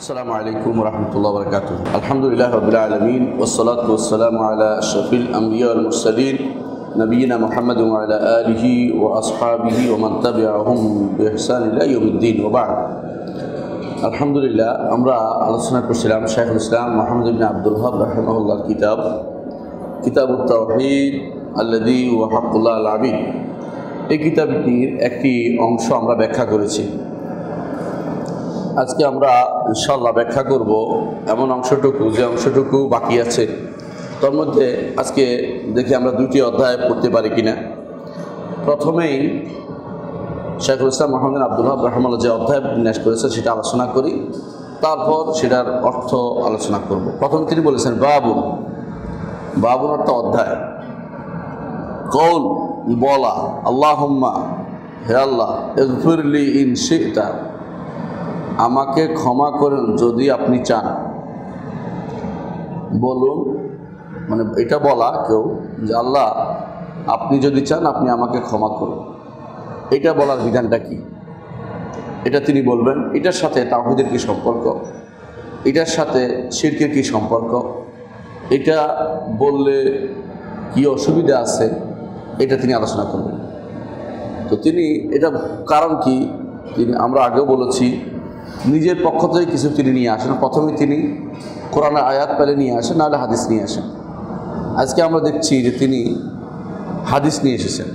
السلام عليكم ورحمة الله وبركاته. الحمد لله رب العالمين والصلاة والسلام على أشرف الأنبياء والمرسلين نبينا محمد وعلى آله وأصحابه ومن تبعهم بإحسان إلى يوم الدين وبعد. الحمد لله আমরা আলোচনা করছিলাম শাইখুল ইসলাম মুহাম্মদ ইবনে আব্দুল ওয়াহাব রাহিমাহুল্লাহর কিতাবুত তাওহীদ আল্লাযী ওয়া হাক্কুল্লাহ আল আবিদ। এই কিতাবটির একটি অংশ আমরা ব্যাখ্যা করেছি। আজকে আমরা ইনশাআল্লাহ ব্যাখ্যা করব এমন যে অংশটুকু বাকি আছে। তার মধ্যে আজকে দেখি আমরা দুটি অধ্যায় পড়তে পারি কিনা। প্রথমেই শাইখুল ইসলাম মুহাম্মদ আব্দুল ওয়াহাব রাহিমাহুল্লাহ যে অধ্যায় বিন্যাস করেছে সেটা আলোচনা করি, তারপর সেটার অর্থ আলোচনা করব। প্রথম তিনি বলেছেন বাবুন অর্থ অধ্যায়, কওল বলা, আল্লাহুম্মা হে আল্লাহ ইগফিরলি ইন শি'তা আমাকে ক্ষমা করেন যদি আপনি চান। বলুন মানে এটা বলা কেউ যে আল্লাহ আপনি যদি চান আপনি আমাকে ক্ষমা করুন, এটা বলার বিধানটা কি এটা তিনি বলবেন। এটার সাথে তাওহীদের কি সম্পর্ক, এটার সাথে শিরকের কি সম্পর্ক, এটা বললে কি অসুবিধা আছে এটা তিনি আলোচনা করবেন। তো তিনি এটা কারণ কি আমরা আগেও বলেছি, নিজের পক্ষ থেকে কিছু তিনি নিয়ে আসেন। প্রথমে তিনি কোরআনের আয়াত পেলে নিয়ে আসেন, নাহলে হাদিস নিয়ে আসেন। আজকে আমরা দেখছি যে তিনি হাদিস নিয়ে এসেছেন।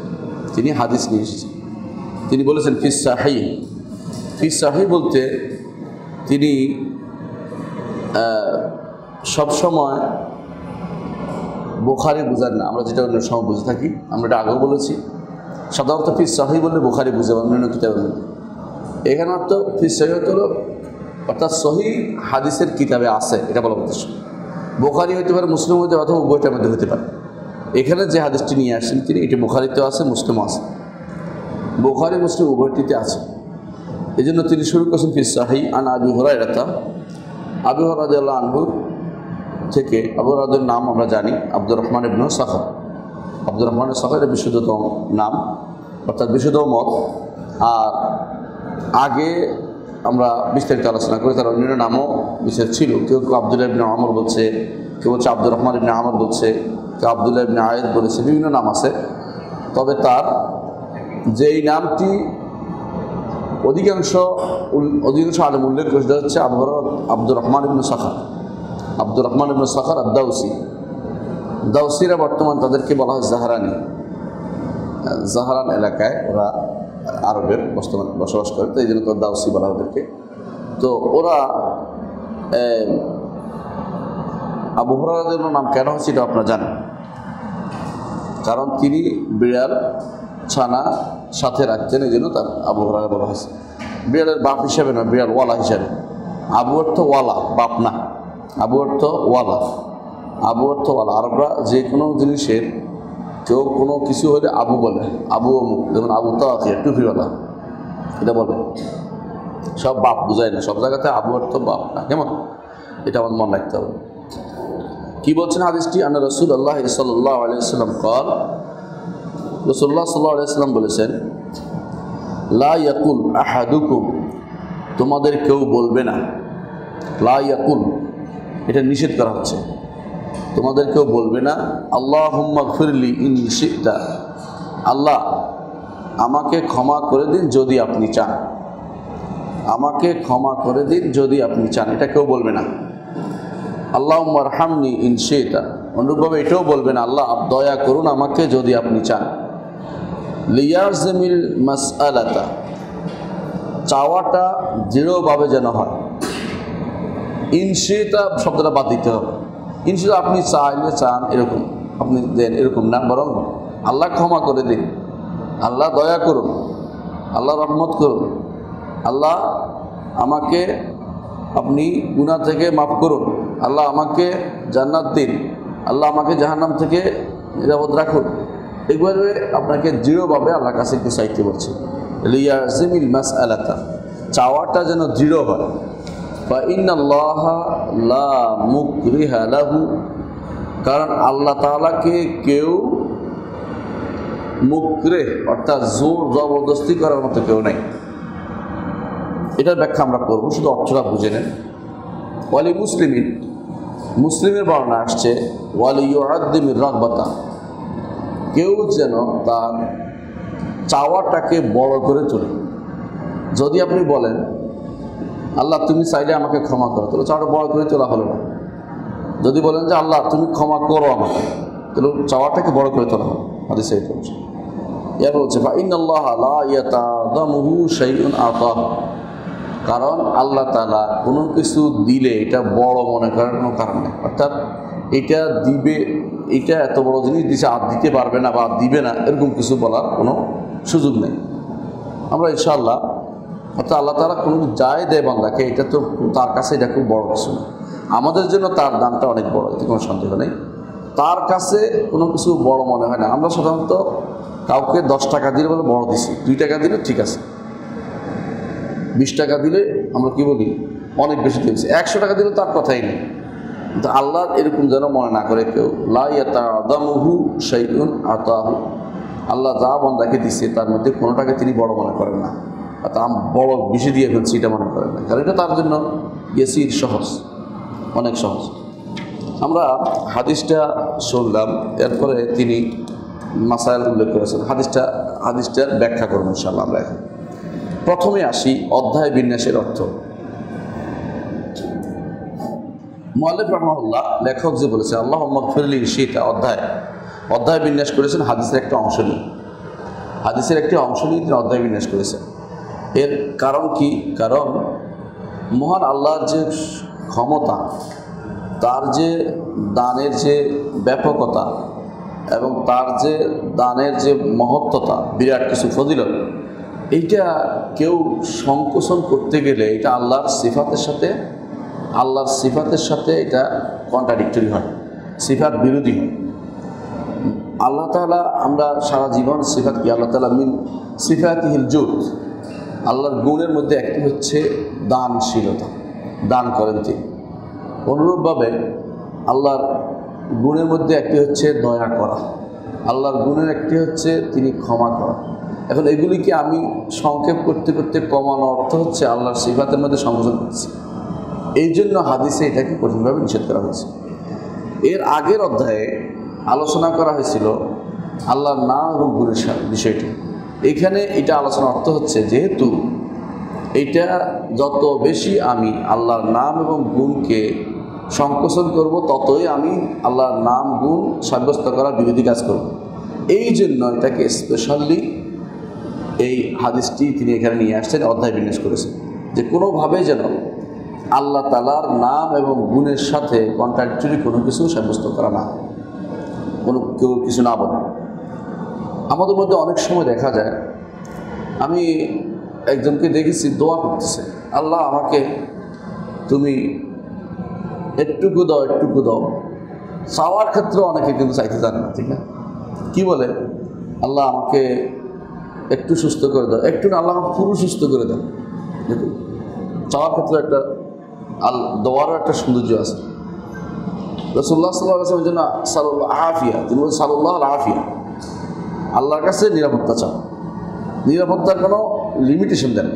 তিনি বলেছেন ফিস সাহিহ বলতে তিনি সবসময় বুখারী বুঝান না, আমরা যেটা অন্য সময় বুঝে থাকি। আমরা এটা আগেও বলেছি, সাধারণত ফিস সাহিহ বললে বুখারী বুঝে অন্যান্য কিতাবের মধ্যে। এখানে অর্থ ফিস সাহিহ হলো অর্থাৎ সহিহ হাদিসের কিতাবে আছে, এটা বলা উদ্দেশ্য। বুখারী হতে পারে, মুসলিম হতে পারে, অথবা উভয়টার মধ্যে হতে পারে। এখানে যে হাদিসটি নিয়ে আসেন তিনি, এটি বুখারীতেও আছে, মুসলিমও আছে। বুখারী মুসলিম উভয়টিতে আছে। এই জন্য তিনি শুরু করেছেন ফিস সাহিহ আন আবি হুরায়রা রাদিয়াল্লাহু আনহু থেকে। আবু হুরায়রার নাম আমরা জানি আব্দুর রহমান ইবনে সাখর। আব্দুর রহমান সাখর বিশুদ্ধতম নাম, অর্থাৎ বিশুদ্ধ মত। আর আগে আমরা বিস্তারিত আলোচনা করি, তার অন্যান্য নামও বিশেষ ছিল। কেউ আব্দুল্লাহ ইবনে আমর বলছে, কেউ হচ্ছে আব্দুর রহমান ইবনে আমর বলছে, কেউ আব্দুল্লাহ ইবনে আয়েদ বলেছে, বিভিন্ন নাম আছে। তবে তার যেই নামটি অধিকাংশ আলেম উল্লেখ করে সেটা হচ্ছে আব্দুর রহমান ইবনে সাখর দাউসিরা বর্তমান তাদেরকে বলা হয় জাহারান এলাকায়, ওরা আরবের বসবাস করে, তো এই জন্য তো দাউসি বলা ওদেরকে। তো ওরা আবু হুরায়রার নাম কেন হচ্ছে এটা আপনারা জানেন, কারণ তিনি বিড়াল ছানা সাথে রাখতেন, এই জন্য তার আবু হুরায়রা বলা হয়েছে। বিড়ালের বাপ হিসাবে না, বিড়াল ওয়ালা হিসাবে। আবু অর্থ ওয়ালা, বাপ না। আবু অর্থ ওয়ালা। আরবরা যে কোনো জিনিসের কেউ কোনো কিছু হলে আবু বলে, আবু অমুক, যেমন আবু তাওয়াকিয়া টুপিওয়ালা, এটা বলে। সব বাপ বুঝায় না, সব জায়গাতে আবু অর্থ বাপ না। কেমন এটা আমার মনে রাখতে হবে। কি বলছেন হাদিসটি? আন্না রাসূলুল্লাহ সাল্লাল্লাহু আলাইহি ওয়াসাল্লাম قال, রাসূলুল্লাহ সাল্লাল্লাহু আলাইহি ওয়াসাল্লাম বলেছেন, লা ইয়াকুল আহাদুকুম, তোমাদের কেউ বলবে না। লা ইয়াকুল এটা নিষেধ করা হচ্ছে, তোমাদের কেউ বলবে না আল্লাহুম্মা গফিরলি ইন শি'তা, আল্লাহ আমাকে ক্ষমা করে দিন যদি আপনি চান। আমাকে ক্ষমা করে দিন যদি আপনি চান, এটা কেউ বলবে না। আল্লাহুম্মা আরহামনি ইন শি'তা, অনুরূপভাবে এটাও বলবেন আল্লাহ দয়া করুন আমাকে যদি আপনি চান। লিয়াজমিল মাসআলাতা, চাওয়াটা দৃঢ়ভাবে যেন হয়। ইন শি'তা শব্দটা বাদ দিতে হবে। ইনশাআল্লাহ আপনি চাইলে চান এরকম আপনি দেন, এরকম না, বরং আল্লাহ ক্ষমা করে দিন, আল্লাহ দয়া করুন, আল্লাহ রহমত করুন, আল্লাহ আমাকে আপনি গুনাহ থেকে মাফ করুন, আল্লাহ আমাকে জান্নাত দিন, আল্লাহ আমাকে জাহান্নাম থেকে নিরাপদ রাখুন। এগুলো আপনাকে দৃঢ়ভাবে আল্লাহর কাছে একটু চাইতে বলছে। লিয়াজিমিল মাসআলাতা, চাওয়াটা যেন দৃঢ় হয়। ইন্নাল্লাহা লা মুকরিহা লাহু, কারণ আল্লাহ তাআলাকে কেউ মুকরিহ অর্থাৎ জোর জবরদস্তি করার মতো কেউ নাই। এটার ব্যাখ্যা আমরা করব, শুধু অর্থটা বুঝে নেন। ওয়ালি মুসলিমিন, মুসলিমের বর্ণনা আসছে ওয়ালি ইউআদ্দিমির রাগবাতা, কেউ যেন তার চাওয়াটাকে বড় করে তোলে। যদি আপনি বলেন আল্লাহ তুমি চাইলে আমাকে ক্ষমা করো, তাহলে চাওয়াটা বড় করে তোলা হলো না। যদি বলেন যে আল্লাহ তুমি ক্ষমা করো আমাকে, তাহলে চাওয়াটাকে বড় করে তোলা হলো। হাদিসে এটা বলছে। এর বলছে ফাইনাল্লাহ লা ইয়াতাদামুহু শাইউন আতাহু, কারণ আল্লাহ তাআলা কোনো কিছু দিলে এটা বড় মনে করার কোনো কারণ নেই। অর্থাৎ এটা দিবে, এটা এত বড় জিনিস দিছে আর দিতে পারবে না বা দিবে না, এরকম কিছু বলার কোনো সুযোগ নেই। আমরা ইনশাআল্লাহ অর্থাৎ আল্লাহ তাআলা কোনো যায় দেয় বান্দাকে, এটা তো তার কাছে এটা খুব বড় কিছু না। আমাদের জন্য তার দানটা অনেক বড়, এতে কোনো সন্দেহ নেই। তার কাছে কোনো কিছু বড় মনে হয় না। আমরা সাধারণত কাউকে 10 টাকা দিলে বলে বড় দিছি, 2 টাকা দিলে ঠিক আছে, 20 টাকা দিলে আমরা কি বলি অনেক বেশি দিয়েছি, 100 টাকা দিলে তার কথাই নেই। কিন্তু আল্লাহ এরকম যেন মনে না করে কেউ। লা ইয়াতাদামুহু শাইউন আতাহু, আল্লাহ যা বান্দাকে দিচ্ছে তার মধ্যে কোনোটাকে তিনি বড় মনে করেন না, অর্থাৎ বড় বেশি দিয়ে ফেলছি এটা মনে করেন না, কারণ এটা তার জন্য ইয়েসির সহজ, অনেক সহজ। আমরা হাদিসটা শুনলাম, এরপরে তিনি মাসাইল উল্লেখ করেছেন। হাদিসটার ব্যাখ্যা করব ইনশাআল্লাহ। আমরা এখন প্রথমে আসি অধ্যায় বিন্যাসের অর্থ। মুআল্লিফ রাহমাহুল্লাহ, লেখক যে বলেছে আল্লাহুম্মা গফিরলি শিতা, অধ্যায় বিন্যাস করেছেন হাদিসের একটা অংশ নিয়ে। হাদিসের একটি অংশ নিয়ে তিনি অধ্যায় বিন্যাস করেছেন। এর কারণ কি? কারণ মহান আল্লাহর যে ক্ষমতা, তার যে দানের যে ব্যাপকতা এবং তার যে দানের যে মহত্বতা, বিরাট কিছু ফজিলত, এইটা কেউ সংকোচন করতে গেলে এটা আল্লাহর সিফাতের সাথে এটা কন্ট্রাডিক্টরি হয়, সিফাত বিরোধী হয়। আল্লাহ তাআলা, আমরা সারা জীবন সিফাত কি, আল্লাহ তাআলা মিন সিফাতিহিল জুদ, আল্লাহর গুণের মধ্যে একটি হচ্ছে দানশীলতা, দান করেন তিনি। অনুরূপভাবে আল্লাহর গুণের মধ্যে একটি হচ্ছে দয়া করা, আল্লাহর গুণের একটি হচ্ছে তিনি ক্ষমা করা। এখন এগুলিকে আমি সংক্ষেপ করতে করতে কমানো অর্থ হচ্ছে আল্লাহর সিফাতের মধ্যে সংযোজন করছি, এই জন্য হাদিসে এটাকে কঠিনভাবে নিষেধ করা হয়েছে। এর আগের অধ্যায়ে আলোচনা করা হয়েছিল আল্লাহর নাম এবং গুণের বিষয়টি। এখানে এটা আলোচনার অর্থ হচ্ছে যেহেতু এইটা যত বেশি আমি আল্লাহর নাম এবং গুণকে সংকোচন করব, ততই আমি আল্লাহর নাম গুণ সাব্যস্ত করার বিরোধী কাজ করব। এই জন্য এটাকে স্পেশালি এই হাদিসটি তিনি এখানে নিয়ে আসছেন, অধ্যায় বিন্যাস করেছেন, যে কোনোভাবে যেন আল্লাহ তাআলার নাম এবং গুণের সাথে কন্ট্রাডিক্টরি কোনো কিছু সাব্যস্ত করা না, কেউ কিছু না বলে। আমাদের মধ্যে অনেক সময় দেখা যায়, আমি একজনকে দেখেছি দোয়া করতেছে, আল্লাহ আমাকে তুমি একটুকু দাও। চাওয়ার ক্ষেত্রে অনেকে কিন্তু চাইতে জানে না, ঠিক না? কি বলে, আল্লাহ আমাকে একটু সুস্থ করে দাও, একটু না, আল্লাহ আমাকে পুরো সুস্থ করে দাও। দেখুন, চাওয়ার ক্ষেত্রে একটা দোয়ারও একটা সৌন্দর্য আছে। রাসূলুল্লাহ সাল্লাল্লাহু আলাইহি ওয়াসাল্লামের জন্য সাল্লাল্লাহু আফিয়া, তিনি বলেন সাল্লাল্লাহু আফিয়া, আল্লাহর কাছে নিরাপত্তা চাও, নিরাপত্তার কোনো লিমিটেশন দেন।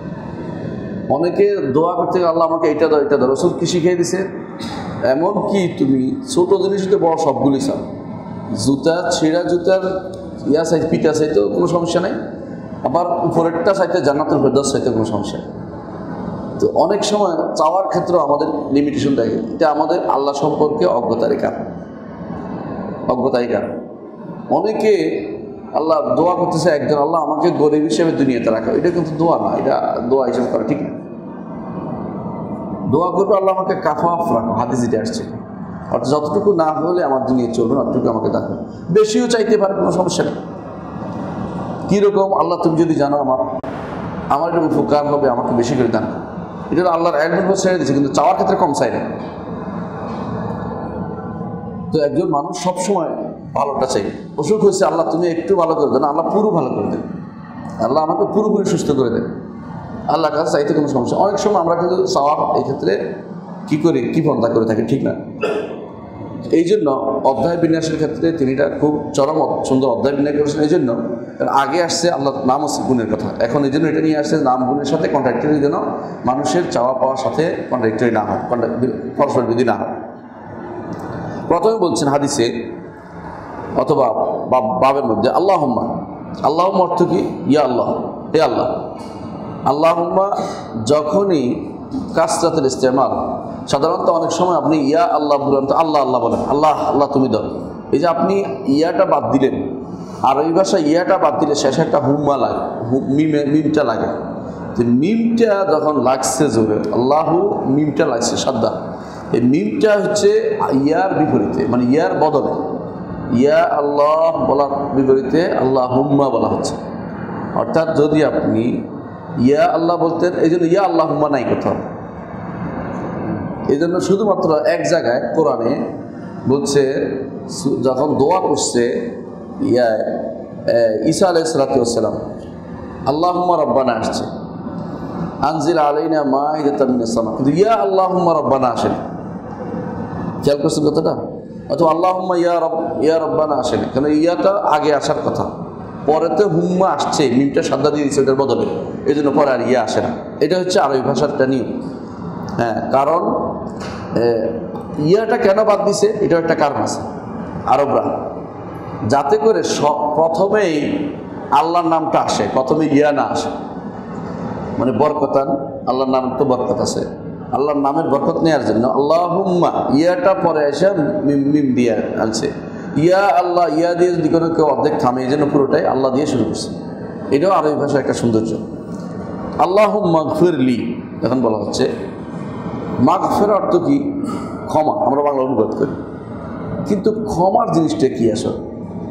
অনেকে দোয়া করতে গেলে আল্লাহ আমাকে এটা দাও। রাসূল কি শিখিয়ে দিছে? এমনকি তুমি ছোটো জিনিস হতে বড় সবগুলি চাও, ছেঁড়া জুতার পিঠা চাইতেও কোনো সমস্যা নেই, আবার উপরেরটা চাইতে জান্নাতুল ফেরদাউস চাইতে কোনো সমস্যা নেই। তো অনেক সময় চাওয়ার ক্ষেত্রেও আমাদের লিমিটেশন থাকে, এটা আমাদের আল্লাহ সম্পর্কে অজ্ঞতারই কারণ। অনেকে আল্লাহ দোয়া করতেছে একজন, আল্লাহ আমাকে গরিব হিসেবে দুনিয়াতে রাখা, এটা কিন্তু দোয়া না, এটা দোয়া হিসেবে করা ঠিক না। দোয়া করবে আল্লাহ আমাকে কাফাফ রাখো, হাদিস যেটা আসছে, অর্থাৎ যতটুকু না হলে আমার দুনিয়া চলবে না, অতটুকু আমাকে দেখো। বেশিও চাইতে পারে, কোনো সমস্যা নেই। কীরকম, আল্লাহ তুমি যদি জানো আমার এটা উপকার হবে, আমাকে বেশি করে দান। এটা আল্লাহর একবার ছেড়ে দিচ্ছে, কিন্তু চাওয়ার ক্ষেত্রে কম চাই না। তো একজন মানুষ সবসময় ভালোটা চাই। অসুখ হয়েছে, আল্লাহ তুমি একটু ভালো করে দেন, আল্লাহ পুরো ভালো করে দেন, আল্লাহ আমাকে পুরোপুরি সুস্থ করে দেন। আল্লাহর কাছে চাইতে কোনো সমস্যা। অনেক সময় আমরা কিন্তু চাওয়ার এই ক্ষেত্রে কী করি, কী পন্থা করে থাকি, ঠিক না? এই জন্য অধ্যায় বিন্যাসের ক্ষেত্রে তিনি এটা খুব চরম সুন্দর অধ্যায় বিন্যাস করেছেন। এই জন্য আগে আসছে আল্লাহ নাম ও গুণের কথা, এখন এই জন্য এটা নিয়ে আসছে নাম গুণের সাথে কন্ট্রাক্টরি যেন মানুষের চাওয়া পাওয়ার সাথে কন্ট্রাক্টরি না হয়, পরস্পর বিধি না হয়। প্রথমে বলছেন হাদিসে অথবা বাবের মধ্যে আল্লাহুম্মা। আল্লাহুম্মা অর্থ কি? ইয়া আল্লাহ, হে আল্লাহ। আল্লাহুম্মা যখনই কাসরাতুল ইস্তেমাল, সাধারণত অনেক সময় আপনি ইয়া আল্লাহ বলেন তো আল্লাহ আল্লাহ বলেন, আল্লাহ আল্লাহ তুমি দাও। এই যে আপনি ইয়াটা বাদ দিলেন, আর ওই ভাষায় ইয়াটা বাদ দিলে শেষে একটা হুম্মা লাগে, মিমটা লাগে। তো মিমটা যখন লাগছে জোরে, আল্লাহু মিমটা লাগছে সাদ্দা, এই মিমটা হচ্ছে ইয়ার বিপরীতে, মানে ইয়ার বদলে ইয়া আল্লাহ বলার বিপরীতে আল্লাহ হুম্মা বলা হচ্ছে। অর্থাৎ যদি আপনি ইয়া আল্লাহ বলতেন, এই জন্য ইয়া আল্লাহ হুম্মা নাই কোথাও। এই জন্য শুধুমাত্র এক জায়গায় কোরআনে বলছে, যখন দোয়া করছে ইয়া ঈসা আলাইহিস সালাম আল্লাহুম্মা রব্বানা আসছে, আনজিল আলাইনা মাইদাতাম মিনাস সামা, কিন্তু ইয়া আল্লাহুম্মা রব্বানা আসেন। খেয়াল করছেন কথাটা? অথবা আল্লাহুম্মা ইয়া রব্বানা আসেন, কেন ইয়াটা আগে আসার কথা, পরেতে হুম্মা আসছে, মিমটা সাদ্দা দিয়ে দিচ্ছে ওটার বদলে, এই জন্য পরে আর ইয়া আসে না। এটা হচ্ছে আরবি ভাষার একটা নিয়ম। হ্যাঁ, কারণ ইয়াটা কেন বাদ দিছে এটাও একটা কারণ আছে আরবরা, যাতে করে প্রথমেই আল্লাহর নামটা আসে, প্রথমে ইয়া না আসে। মানে বরকতান, আল্লাহর নাম তো বরকত আছে, আল্লাহর নামের বরকত নেওয়ার জন্য আল্লাহুম্মা ইয়াটা পরে এসে মিম দিয়ে আনছে। ইয়া আল্লাহ, ইয়া দিয়ে যদি কোনো কেউ অর্ধেক থামে, এই জন্য পুরোটাই আল্লাহ দিয়ে শুরু করছে। এটাও আরবি ভাষার একটা সৌন্দর্য। আল্লাহুম্মা গফিরলি এখন বলা হচ্ছে, মাগফিরাত অর্থ কি? ক্ষমা, আমরা বাংলা অনুবাদ করি, কিন্তু ক্ষমার জিনিসটা কি? আসলে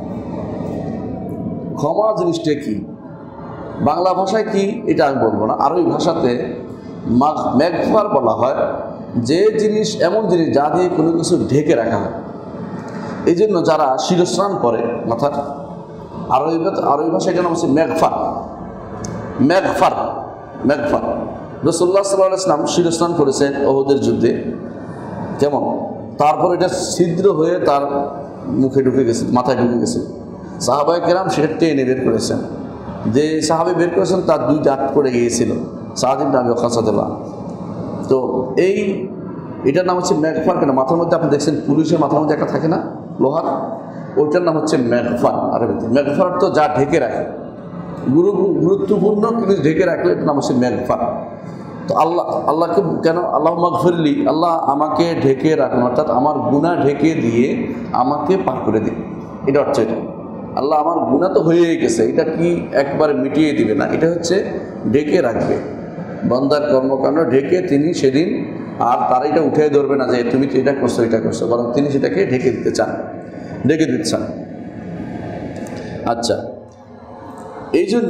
ক্ষমা জিনিসটা কি বাংলা ভাষায় কি এটা আমি বলবো না, আরবি ভাষাতে মাগফার বলা হয় যে জিনিস, এমন জিনিস যা দিয়ে কোনো কিছু ঢেকে রাখা হয়। এই জন্য যারা শিরস্নান করে মাথার, আরবি ভাষায় এটা নাম হচ্ছে মেগফার। মেগফার মেগফার রাসূলুল্লাহ সাল্লাল্লাহু আলাইহি ওয়াসাল্লাম শিরস্নান করেছেন ওহুদের যুদ্ধে, কেমন? তারপর এটা ছিদ্র হয়ে তার মুখে ঢুকে গেছে, মাথায় ঢুকে গেছে। সাহাবায়ে কেরাম সেটা টেনে বের করেছেন। যে সাহাবী বের করেছেন তার 2 দাঁত পড়ে গিয়েছিল, সাদ ইবনে আবি ওয়াক্কাস রাদিয়াল্লাহু আনহু। তো এটার নাম হচ্ছে মেগফার। কেন? মাথার মধ্যে আপনি দেখছেন পুলিশের মাথার মধ্যে একটা থাকে না লোহার, ওইটার নাম হচ্ছে মেগফার আরবিতে। মেগফার তো যা ঢেকে রাখে, গুরুত্বপূর্ণ কিন্তু ঢেকে রাখলে এটার নাম হচ্ছে মেগফার। তো আল্লাহকে কেন আল্লাহুম্মা গফিরলি, আল্লাহ আমাকে ঢেকে রাখুন, অর্থাৎ আমার গুনাহ ঢেকে দিয়ে আমাকে পার করে দিন, এটা হচ্ছে এটা। আল্লাহ আমার গুনাহ তো হয়েই গেছে, এটা কি একবারে মিটিয়ে দিবে না, এটা হচ্ছে ঢেকে রাখবে। বান্দার কর্মকাণ্ড ঢেকে তিনি সেদিন আর তারা এটা উঠে ধরবে না যে তুমি তো এটা করছো এটা করছো, বরং তিনি সেটাকে ঢেকে দিতে চান, ঢেকে দিতে চান। আচ্ছা, এই জন্য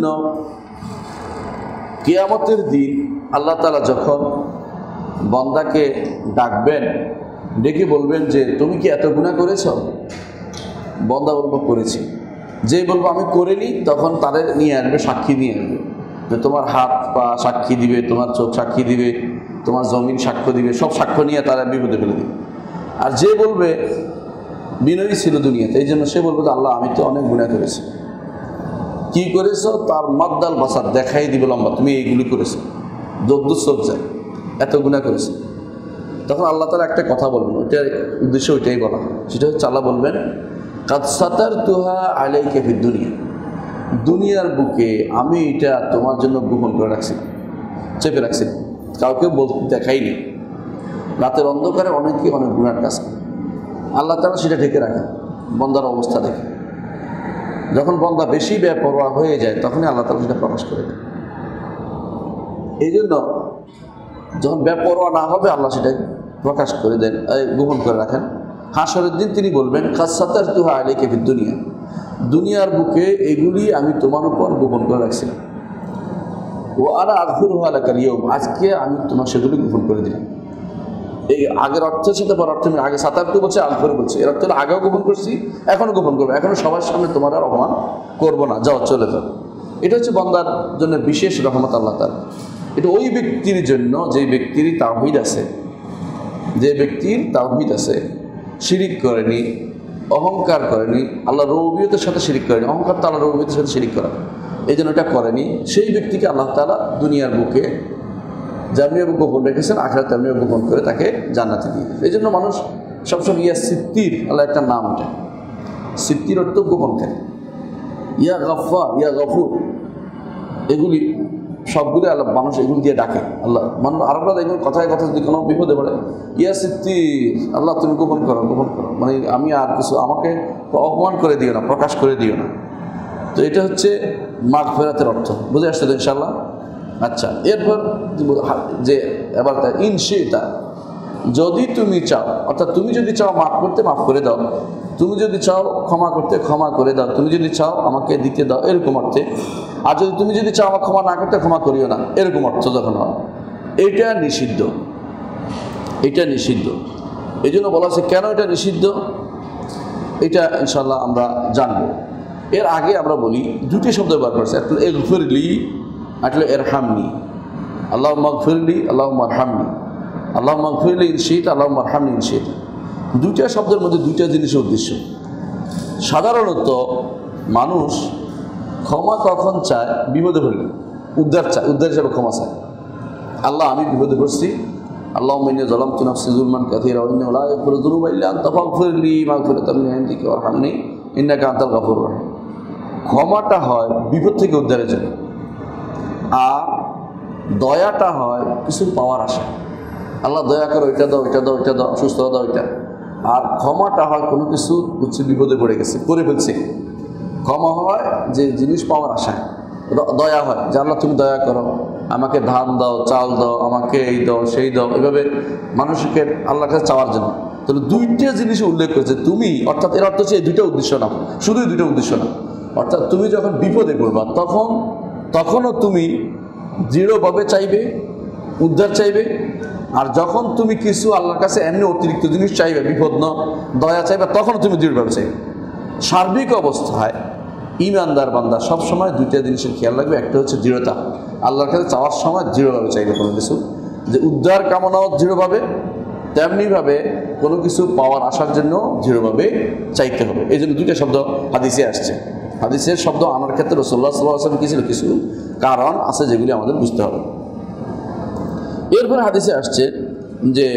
কিয়ামতের দিন আল্লাহ তাআলা যখন বান্দাকে ডাকবেন, ডেকে বলবেন যে তুমি কি এত গুনাহ করেছ? বান্দা বলবো করেছি। যে বলবো আমি করিনি, তখন তাদের নিয়ে আসবে, সাক্ষী নিয়ে আসবে, যে তোমার হাত পা সাক্ষী দিবে, তোমার চোখ সাক্ষী দিবে, তোমার জমিন সাক্ষ্য দিবে, সব সাক্ষ্য নিয়ে তারা বিপদে ফেলে দিবে। আর যে বলবে বিনয়ী ছিল দুনিয়াতে, এই জন্য সে বলবে যে আল্লাহ আমি তো অনেক গুনাহ করেছি। কি করেছো? তার মাদ্দাল বাসার দেখাই দিবে লম্বা, তুমি এইগুলি করেছো, যদ্দুর সব যায়, এত গুনাহ করেছো। তখন আল্লাহ তাআলা একটা কথা বলবেন, ওইটার উদ্দেশ্য ওইটাই বলা, সেটা হচ্ছে আল্লাহ বলবেন কাদ সাতারতুহা আলাইকা ফিদ দুনিয়া, দুনিয়ার বুকে আমি এটা তোমার জন্য গোপন করে রাখছি, চেপে রাখছি, কাউকে বলতে দেখাইনি। রাতের অন্ধকারে অনেকে অনেক গুনার কাজ করে, আল্লাহ তাআলা সেটা ঢেকে রাখেন বান্দার অবস্থা দেখে। যখন বান্দা বেশি বেপরোয়া হয়ে যায় তখনই আল্লাহ তাআলা সেটা প্রকাশ করে দেন। এই জন্য যখন বেপরোয়া না হবে আল্লাহ সেটা প্রকাশ করে দেন, গোপন করে রাখেন। হাসরের দিন তিনি বলবেন কাদ সাতারতুহা আলাইকা ফিদ দুনিয়া, দুনিয়ার বুকে এগুলি আমি তোমার উপর গোপন করে রাখছিলাম। ও আনা আগফিরুহা লাকাল ইয়াউম, আজকে আমি তোমার সেগুলি গোপন করে দিলাম। এই আগের অর্থের সাথে পর অর্থ, আগে সাতারতু বলছে, আগফির বলছে, এর অর্থ আগেও গোপন করছি, এখনও গোপন করবো, এখনও সবার সামনে তোমার আর অপমান করবো না, যাও চলে যাও। এটা হচ্ছে বান্দার জন্য বিশেষ রহমত আল্লাহ তাআলা। এটা ওই ব্যক্তির জন্য যে ব্যক্তির তাওহীদ আছে, যে ব্যক্তির তাওহীদ আছে, শিরিক করেনি, অহংকার করেনি, আল্লাহর রুবুবিয়তের সাথে শিরিক করেনি। অহংকার তো আল্লাহর রুবুবিয়তের সাথে শিরিক করা, এই জন্য এটা করেনি। সেই ব্যক্তিকে আল্লাহ তাআলা দুনিয়ার বুকে যেমনিভাবে গোপন রেখেছেন, আখিরাতে তেমনিভাবে গোপন করে তাকে জান্নাতে দিয়ে। এই জন্য মানুষ সবসময় ইয়া সিত্তির, আল্লাহ একটা নাম, এটা সিত্তির অর্থ গোপনকারী। ইয়া গাফফার, ইয়া গফুর, এগুলি সবগুলি আল্লাহ মানুষ এগুলি দিয়ে ডাকে। আল্লাহ মানুষ আরবরা দেখবেন কথায় কথা যদি কোনো বিপদে পড়ে, ইয়া সিত্তির, আল্লাহ তুমি গোপন করো, গোপন করো, মানে আমি আর কিছু আমাকে অপমান করে দিও না, প্রকাশ করে দিও না। তো এটা হচ্ছে মাগফিরাতের অর্থ, বুঝে আসছে তো ইনশাআল্লাহ। আচ্ছা, এরপর যে এবার ইনশিতা, যদি তুমি চাও, অর্থাৎ তুমি যদি চাও মাফ করতে, মাফ করে দাও, তুমি যদি চাও ক্ষমা করতে, ক্ষমা করে দাও, তুমি যদি চাও আমাকে দিতে দাও, এরকম অর্থে। আর যদি তুমি যদি চাও আমার ক্ষমা না করতে, ক্ষমা করিও না, এরকম অর্থ যখন হয়, এটা নিষিদ্ধ, এটা নিষিদ্ধ। এই জন্য বলা হচ্ছে কেন এটা নিষিদ্ধ, এটা ইনশাআল্লাহ আমরা জানবো। এর আগে আমরা বলি দুটি শব্দ ব্যবহার করেছে, একটা ইগফিরলি, একটা ইরহামনি। আল্লাহুম্মা ইগফিরলি, আল্লাহুম্মা ইরহামনি, আল্লাহুম্মা ইগফিরলি ইন শি'তা, আল্লাহুম্মা ইরহামনি ইন শি'তা। দুইটা শব্দের মধ্যে দুইটা জিনিসের উদ্দেশ্য। সাধারণত মানুষ ক্ষমা কখন চায়, বিপদে পড়লে উদ্ধার চায়, উদ্ধার হিসাবে ক্ষমা চায়। আল্লাহ আমি বিপদে পড়ছি, আল্লাহুম্মা ইন্নী যালামতু নাফসি যুলমান কাসীরা ওয়া ইন্নাহু লা ইয়াগফিরু যুনুবা ইল্লা আনতা ফাগফিরলি মাগফিরাতাম মিন ইনদিকা ওয়ারহামনি ইন্নাকা আনতাল গফুরুর রাহিম। ক্ষমাটা হয় বিপদ থেকে উদ্ধারের জন্য, আর দয়াটা হয় কিছু পাওয়ার আশা। আল্লাহ দয়া করো, এটা দাও, এটা দাও, এটা দাও, সুস্থ দাও, এটা। আর ক্ষমাটা হয় কোনো কিছু হচ্ছে বিপদে পড়ে গেছে, করে ফেলছে। ক্ষমা হয় যে জিনিস পাওয়ার আশায়। দয়া হয় যে আল্লাহ তুমি দয়া করো, আমাকে ধান দাও, চাল দাও, আমাকে এই দাও, সেই দাও, এভাবে মানুষকে আল্লাহর কাছে চাওয়ার জন্য। তাহলে দুইটা জিনিস উল্লেখ করেছে তুমি, অর্থাৎ এর অর্থ হচ্ছে এই দুইটা উদ্দেশ্য না, শুধুই দুইটা উদ্দেশ্য না। অর্থাৎ তুমি যখন বিপদে পড়বা তখনও তুমি দৃঢ়ভাবে চাইবে, উদ্ধার চাইবে। আর যখন তুমি কিছু আল্লাহর কাছে এমনি অতিরিক্ত জিনিস চাইবে, বিপদ না দয়া চাইবে, তখনও তুমি দৃঢ়ভাবে চাইবে। সার্বিক অবস্থায় ঈমানদার বান্দা সবসময় দুইটা জিনিসের খেয়াল রাখবে। একটা হচ্ছে দৃঢ়তা, আল্লাহর কাছে চাওয়ার সময় দৃঢ়ভাবে চাইবে কোনো কিছু, যে উদ্ধার কামনাও দৃঢ়ভাবে, তেমনিভাবে কোনো কিছু পাওয়ার আসার জন্য দৃঢ়ভাবে চাইতে হবে। এই জন্য দুইটা শব্দ হাদিসে আসছে। হাদিসের শব্দ আনার ক্ষেত্রে রাসূলুল্লাহ সাল্লাল্লাহু আলাইহি ওয়াসাল্লাম কিছু কিছু কারণ আছে যেগুলি আমাদের বুঝতে হবে। এরপরে হাদিসে আসছে যে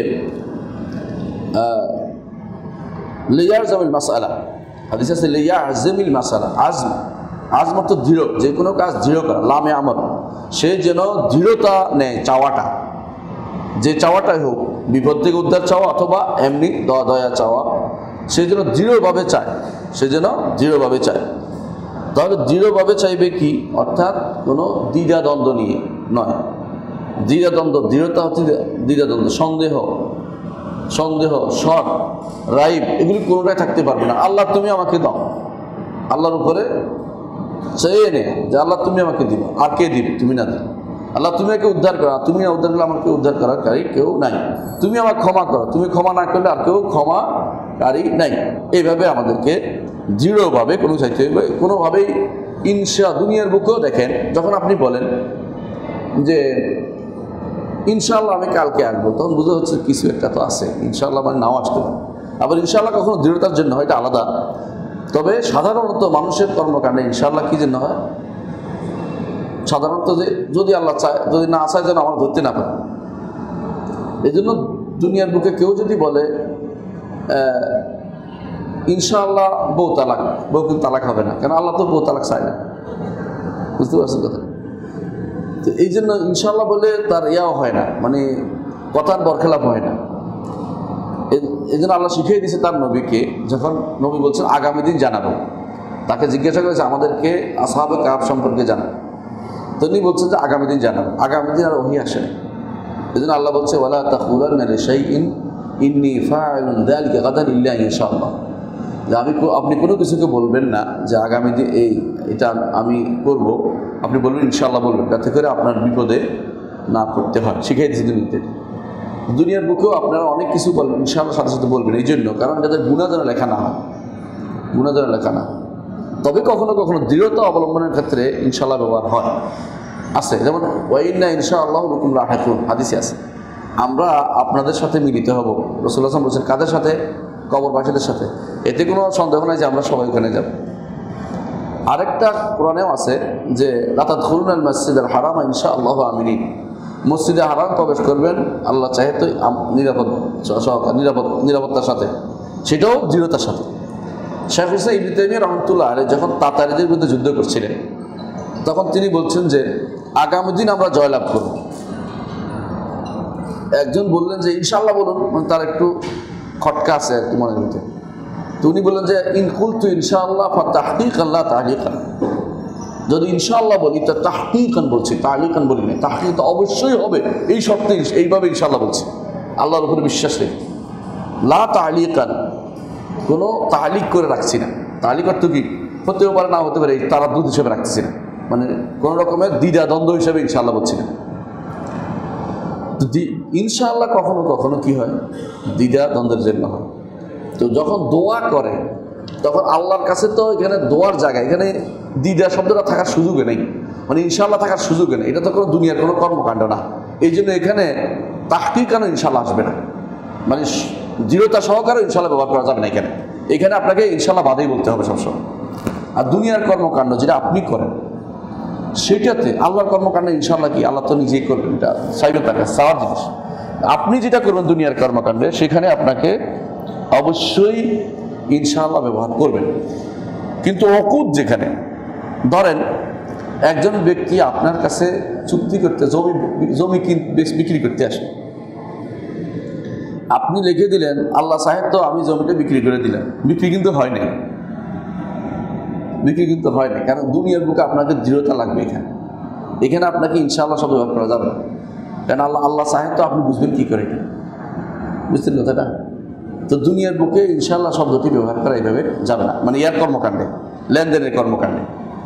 লিয়ারজামিল মাসআলা, হাদিসে আছে লিয়ারজামিল মাসআলা, আজম অর্থ দৃঢ়, যে কোনো কাজ দৃঢ় করা, লামে আমল, সে যেন দৃঢ়তা নেয় চাওয়াটা, যে চাওয়াটাই হোক, বিপদ থেকে উদ্ধার চাওয়া অথবা এমনি দয়া চাওয়া, সে যেন দৃঢ়ভাবে চায়, সে যেন দৃঢ়ভাবে চায়। তাহলে দৃঢ়ভাবে চাইবে কি, অর্থাৎ কোনো দ্বিধাদ্বন্দ্ব নিয়ে নয়। দ্বিধাদ্বন্দ্ব, দৃঢ়তা হচ্ছে দ্বিধাদ্বন্দ্ব, সন্দেহ, শক, রাইব, এগুলি কোনোটাই থাকতে পারবে না। আল্লাহ তুমি আমাকে দাও, আল্লাহর উপরে চেয়ে নে যে আল্লাহ তুমি আমাকে দিবে, আর কে দিবে, তুমি না দিবে। আল্লাহ তুমি আমাকে উদ্ধার করো, তুমি না উদ্ধার করলে আমাকে উদ্ধার করারকারী কেউ নাই। তুমি আমাকে ক্ষমা করো, তুমি ক্ষমা না করলে আর কেউ ক্ষমাকারী নাই। এইভাবে আমাদেরকে দৃঢ়ভাবে কোনো চাইতে হবে, কোনোভাবেই ইনশা। দুনিয়ার বুকেও দেখেন, যখন আপনি বলেন যে ইনশাআল্লাহ আমি কালকে আসবো, তখন বুঝে হচ্ছে কিছু একটা তো আছে, ইনশাআল্লাহ মানে নাও আসতে পারে। আবার ইনশাআল্লাহ কখনো দৃঢ়তার জন্য হয়, এটা আলাদা। তবে সাধারণত মানুষের কর্মকাণ্ডে ইনশাআল্লাহ কী জন্য হয়, সাধারণত যে যদি আল্লাহ চায়, যদি না চায় যেন আমার ধরতে না পারে। এই জন্য দুনিয়ার বুকে কেউ যদি বলে ইনশাআল্লাহ বউ কিন্তু তালাক হবে না, কেন আল্লাহ তো বউ তালাক চায় না, বুঝতে পারছেন কথা। তো এই জন্য ইনশাআল্লাহ বলে তার ইয়াও হয় না, মানে কথার বরখেলাপ হয় না। এই জন্য আল্লাহ শিখিয়ে দিয়েছে তার নবীকে, যখন নবী বলছেন আগামী দিন জানাবো, তাকে জিজ্ঞাসা করেছে আমাদেরকে আসহাবে কাহাফ সম্পর্কে জানাবো, তিনি বলছেন যে আগামী দিন জানাবো। আগামী দিন আর ওহী আসে না। এই জন্য আল্লাহ বলছে ওয়ালা তাকুলান্না লিশাইইন ইন্নী ফাইলুন যালিকা গাদান ইল্লা ইনশাআল্লাহ, যে আপনি কোনো কিছুকে বলবেন না যে আগামী দিন এটা আমি করব, আপনি বলবেন ইনশাআল্লাহ বলবেন, যাতে করে আপনার বিপদে না পড়তে হয়। শিখিয়ে দিয়েছি দুনিয়ার বুকেও আপনারা অনেক কিছু বলবেন, ইনশাআল্লাহ সাথে সাথে বলবেন। এই জন্য কারণ যাদের গুনাহ যেন লেখা না হয়, গুনাহ যেন লেখা না হয়। তবে কখনো কখনো দৃঢ়তা অবলম্বনের ক্ষেত্রে ইনশাআল্লাহ ব্যবহার হয়, আছে। যেমন ওয়াইন্না ইনশাআল্লাহ বিকুম লাহিকুন, হাদিসে আছে আমরা আপনাদের সাথে মিলিত হব। রাসূলুল্লাহ সাল্লাল্লাহু আলাইহি ওয়াসাল্লাম বলেছেন কাদের সাথে, কবরবাসীদের সাথে, এতে কোনো সন্দেহ নাই যে আমরা সবাই ওখানে যাব। আরেকটা কোরআনেও আছে যে লা তাদখুলুনাল মাসজিদাল হারাম ইনশাআল্লাহু আমিনিন, মসজিদে হারাম প্রবেশ করবেন আল্লাহ চাহে তো নিরাপত্তার সাথে, সেটাও দৃঢ়তার সাথে। শেখ ইসলাম ইবনে তাইমিয়া রাহমাতুল্লাহ আলাইহি যখন তাতারিদের বিরুদ্ধে যুদ্ধ করছিলেন, তখন তিনি বলছেন যে আগামী দিন আমরা জয়লাভ করব। একজন বললেন যে ইনশাআল্লাহ বলুন, মানে তার একটু খটকা আছে একটু মনের ভিতরে। তো উনি বললেন যে ইন কুলতু ইনশাআল্লাহ ফাতাহকীকান লা তাহলীকান, যদি ইনশাআল্লাহ বলি তা তাহকীকান বলছি, তাহলীকান বলি না। তাহকীক তো অবশ্যই হবে, এই শর্তে এইভাবে ইনশাআল্লাহ বলছি, আল্লাহর উপরে বিশ্বাস নেই। লা তাহলীকান, কোনো তাহলিক করে রাখছি না। তাহলিক অর্থ কি? হতেও পারে না হতে পারে, এই তারাদ্দুদ হিসেবে রাখতেছি না, মানে কোনো রকমের দ্বিধা দ্বন্দ্ব হিসেবে ইনশাআল্লাহ বলছি না। ইনশাআল্লাহ কখনো কখনো কি হয়, দ্বিধা দ্বন্দ্বের জন্য হয়। তো যখন দোয়া করে তখন আল্লাহর কাছে তো এখানে দোয়ার জায়গা, এখানে দ্বিধা শব্দটা থাকার সুযোগে নেই, মানে ইনশাআল্লাহ থাকার সুযোগে নেই। এটা তো কোনো দুনিয়ার কোনো কর্মকাণ্ড না, এই জন্য এখানে তাহকিক কেন ইনশাআল্লাহ আসবে না, মানে দৃঢ়তা সহকারে ইনশাআল্লাহ ব্যবহার করা যাবে না। এখানে আপনাকে ইনশাআল্লাহ বাদেই বলতে হবে সবসময়। আর দুনিয়ার কর্মকাণ্ড যেটা আপনি করেন সেটাতে আল্লাহর কর্মকাণ্ড ইনশাআল্লাহ কি আল্লাহ তো নিজেই করবেন, এটা সাইবের টাকা সাওয়ার জিনিস। আপনি যেটা করবেন দুনিয়ার কর্মকাণ্ডে সেখানে আপনাকে অবশ্যই ইনশাআল্লাহ ব্যবহার করবেন। কিন্তু অকুদ যেখানে, ধরেন একজন ব্যক্তি আপনার কাছে চুক্তি করতে জমি বিক্রি করতে আসে, আপনি লিখে দিলেন আল্লাহ সাহেব তো আমি জমিটা বিক্রি করে দিলাম, বিক্রি কিন্তু হয় নাই, বিক্রি কিন্তু হয় না। কারণ দুনিয়ার বুকে আপনাকে দৃঢ়তা লাগবে। এখানে আপনাকে ইনশাআল্লাহ সব ব্যবহার করা যাবে না, কারণ আল্লাহ সাহেব তো আপনি বুঝবেন কী করে, বুঝতেন কথাটা? তো দুনিয়ার বুকে ইনশাআল্লাহ শব্দটি ব্যবহার করা এইভাবে যাবে না, মানে ইয়ার কর্মকাণ্ডে, লেনদেনের কর্মকাণ্ডে।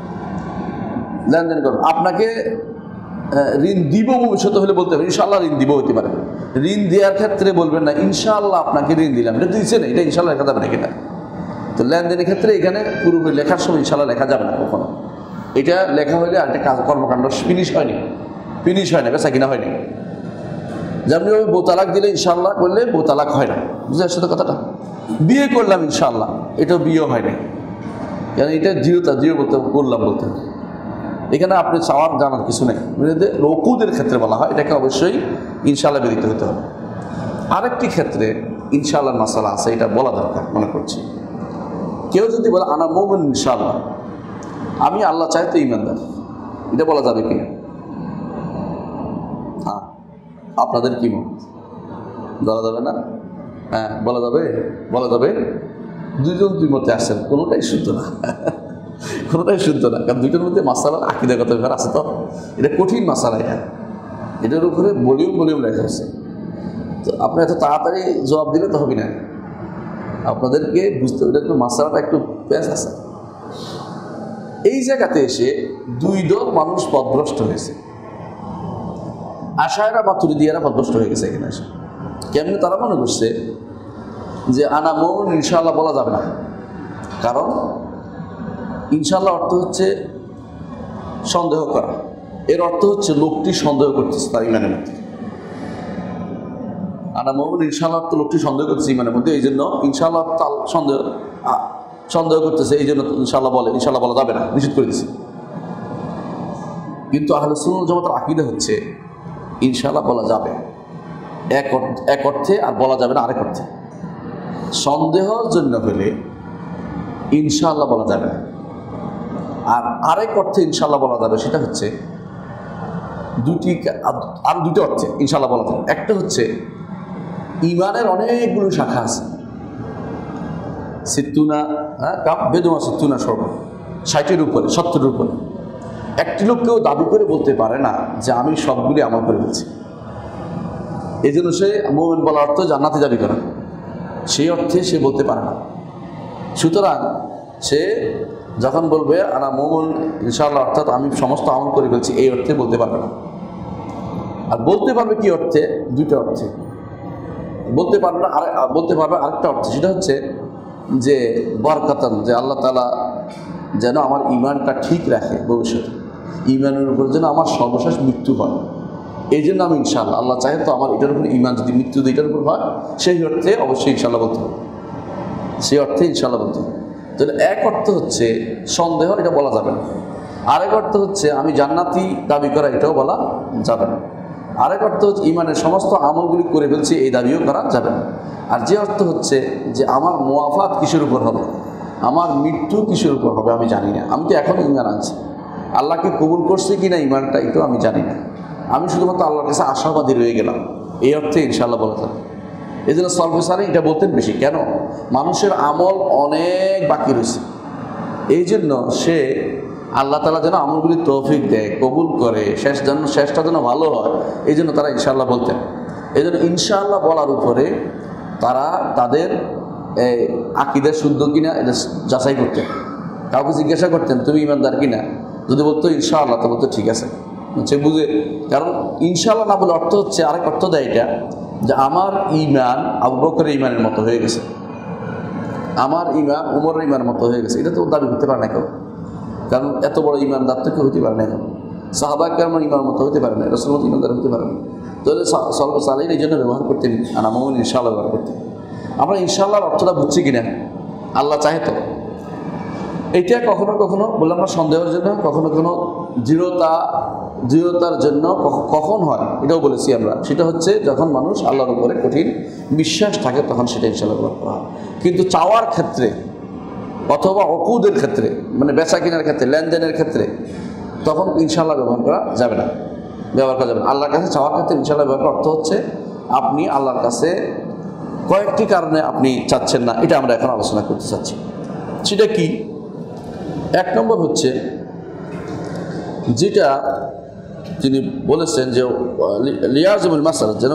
আপনাকে ঋণ দিব ভবিষ্যতে হলে বলতে হবে ইনশাআল্লাহ ঋণ দিব, হতে পারে। ঋণ দেওয়ার ক্ষেত্রে বলবেন না ইনশাআল্লাহ আপনাকে ঋণ দিলাম, এটা দিচ্ছে না, এটা ইনশাআল্লাহ লেখা যাবে না এটা। তো লেনদেনের ক্ষেত্রে এখানে পুরোপুরি লেখার সময় ইনশাআল্লাহ লেখা যাবে না কখনো। এটা লেখা হলে আরেকটা কাজ কর্মকাণ্ড ফিনিশ হয়নি, বেচা কিনা হয়নি। যেমনি বউ তালাক দিলে ইনশাআল্লাহ করলে বউ তালাক হয় না, বুঝতে আসছে তো কথাটা? বিয়ে করলাম ইনশাআল্লাহ, এটাও বিয়ে হয় না, কারণ এটা দৃঢ় বলতে হবে। এখানে আপনি চাওয়ার জানার কিছু নেই। রকুদের ক্ষেত্রে বলা হয় এটাকে অবশ্যই ইনশাআল্লাহ বেরিত হতে হবে। আরেকটি ক্ষেত্রে ইনশাআল্লাহ মাসালা আছে, এটা বলা দরকার মনে করছি। কেউ যদি বলে আনা মুমিন ইনশাআল্লাহ, আমি আল্লাহ চাই তো ইমানদার, এটা বলা যাবে কিনা? হ্যাঁ, আপনাদের কি মত? বলা যাবে না? হ্যাঁ বলা যাবে। দুইজন দুই মতে আসছেন, কোনোটাই শুদ্ধ না, কারণ দুইটার মধ্যে মাসালার আকীদাগত ব্যাপার আছে। তো এটা কঠিন মাসালা, এটার উপরে ভলিউম লেখা হচ্ছে। তো আপনি এত তাড়াতাড়ি জবাব দিলে তো হবে না, আপনাদেরকে বুঝতে হবে একটু মাসালাটা একটু প্যাঁচ আছে। এই জায়গাতে এসে দুই দল মানুষ পথভ্রষ্ট হয়েছে। আশায়রা মাতুরিদিয়ারা পথভ্রষ্ট হয়ে গেছে এখানে এসে। কেমনি তারা মনে করছে যে আনা মুমিন ইনশাআল্লাহ বলা যাবে না, কারণ ইনশাআল্লাহ অর্থ হচ্ছে সন্দেহ করা, এর অর্থ হচ্ছে লোকটি সন্দেহ করতেছে তার ইমানের মধ্যে। আনা মুমিন ইনশাআল্লাহ তো লোকটি সন্দেহ করতেছে ইমানের মধ্যে, এই জন্য ইনশাআল্লাহ সন্দেহ করতেছে, এই জন্য ইনশাআল্লাহ বলা যাবে না, নিষেধ করে দিচ্ছে। কিন্তু আহলে সুন্নাত ওয়াল জামাতের আকীদা হচ্ছে ইনশাআল্লাহ বলা যাবে এক অর্থে, আর বলা যাবে না আরেক অর্থে। সন্দেহের জন্য হলে ইনশাআল্লাহ বলা যাবে না, আর আরেক অর্থে ইনশাআল্লাহ বলা যাবে, সেটা হচ্ছে দুটি অর্থে ইনশাআল্লাহ বলা যাবে। একটা হচ্ছে ইমানের অনেকগুলো শাখা আছে, সিত্তুনা বেদুমা সিত্তুনা সর্ব 60-এর উপরে 70-এর উপরে। একটি লোক কেউ দাবি করে বলতে পারে না যে আমি সবগুলি আমল করে ফেলছি, এই জন্য সে মুমিন বলার অর্থ জান্নাতে যাবে কেন, সেই অর্থে সে বলতে পারে না। সুতরাং সে যখন বলবে আনা মুমিন ইনশাআল্লাহ অর্থাৎ আমি সমস্ত আমল করে ফেলছি, এই অর্থে বলতে পারবে না। আর বলতে পারবে কি অর্থে? দুইটা অর্থে বলতে পারবে না, বলতে পারবে আরেকটা অর্থে, সেটা হচ্ছে যে বরকাতান, যে আল্লাহ তাআলা যেন আমার ইমানটা ঠিক রাখে, ভবিষ্যতে ইমানের উপর যেন আমার সর্বশেষ মৃত্যু হয়, এই জন্য আমি ইনশাআল্লাহ আল্লাহ চাহে তো আমার এটার উপর ইমান যদি মৃত্যু এটার উপর হয়, সেই অর্থে অবশ্যই ইনশাআল্লাহ বলতে হবে। সেই অর্থে ইনশাআল্লাহ বলতে হবে। তাহলে এক অর্থ হচ্ছে সন্দেহ, এটা বলা যাবে না। আরেক অর্থ হচ্ছে আমি জান্নাতি দাবি করা, এটাও বলা যাবে না। আরেক অর্থ হচ্ছে ইমানের সমস্ত আমলগুলি করে ফেলছি, এই দাবিও করা যাবে না। আর যে অর্থ হচ্ছে যে আমার মুআফাত কিসের উপর হবে, আমার মৃত্যু কিসের উপর হবে আমি জানি না, আমি তো এখনও ইমান আনছি, আল্লাহকে কবুল করছে কি না ইমানটা এটাও আমি জানি না, আমি শুধুমাত্র আল্লাহর কাছে আশাবাদী রয়ে গেলাম, এই অর্থে ইনশাআল্লাহ বলা যাবে। এই জন্য সলফেসারে এটা বলতেন বেশি, কেন মানুষের আমল অনেক বাকি রয়েছে, এই জন্য সে আল্লাহ তাআলা যেন আমলগুলি তৌফিক দেয়, কবুল করে, শেষটা যেন ভালো হয়, এই জন্য তারা ইনশাআল্লাহ বলতেন। এই জন্য ইনশাআল্লাহ বলার উপরে তারা তাদের আকীদা শুদ্ধ কিনা এটা যাচাই করতেন। কাউকে জিজ্ঞাসা করতেন তুমি ইমানদার কিনা, যদি বলতো ইনশাআল্লাহ তো বলতো ঠিক আছে, সে বুঝে। কারণ ইনশাআল্লাহ না বলে অর্থ হচ্ছে, আরেক অর্থ দেয় এটা যে আমার ইমান আবু বকরের ইমানের মতো হয়ে গেছে, আমার ইমান উমরের ইমানের মতো হয়ে গেছে, এটা তো দাবি করতে পারে না কেউ, কারণ এত বড় ইমানদার তো কেউ হতে পারে না, এখন সাহাবা কেরামের ইমানের মতো হতে পারে না, রাসূলের মতো ইমানদার হতে পারে না। তাহলে সলফ সালেহীন এই জন্য ব্যবহার করতেন, আনামুন ইনশাআল্লাহ ব্যবহার করতেন। আমরা ইনশাআল্লাহর অর্থটা বুঝছি কিনা, আল্লাহ চাহে তো। এইটা কখনো কখনো বললাম না সন্দেহের জন্য, কখনো কখনো দৃঢ়তার জন্য কখন হয় এটাও বলেছি আমরা, সেটা হচ্ছে যখন মানুষ আল্লাহর উপরে কঠিন বিশ্বাস থাকে তখন সেটা ইনশাআল্লাহ ব্যবহার করা হয়। কিন্তু চাওয়ার ক্ষেত্রে অথবা অকুদের ক্ষেত্রে, মানে বেচা কেনার ক্ষেত্রে, লেনদেনের ক্ষেত্রে, তখন ইনশাআল্লাহ ব্যবহার করা যাবে না, ব্যবহার করা যাবে না। আল্লাহর কাছে চাওয়ার ক্ষেত্রে ইনশাআল্লাহ ব্যবহার অর্থ হচ্ছে আপনি আল্লাহর কাছে কয়েকটি কারণে আপনি চাচ্ছেন না, এটা আমরা এখন আলোচনা করতে চাচ্ছি। সেটা কি? এক নম্বর হচ্ছে যেটা তিনি বলেছেন যে লিয়াজমুল মাসাল, যেন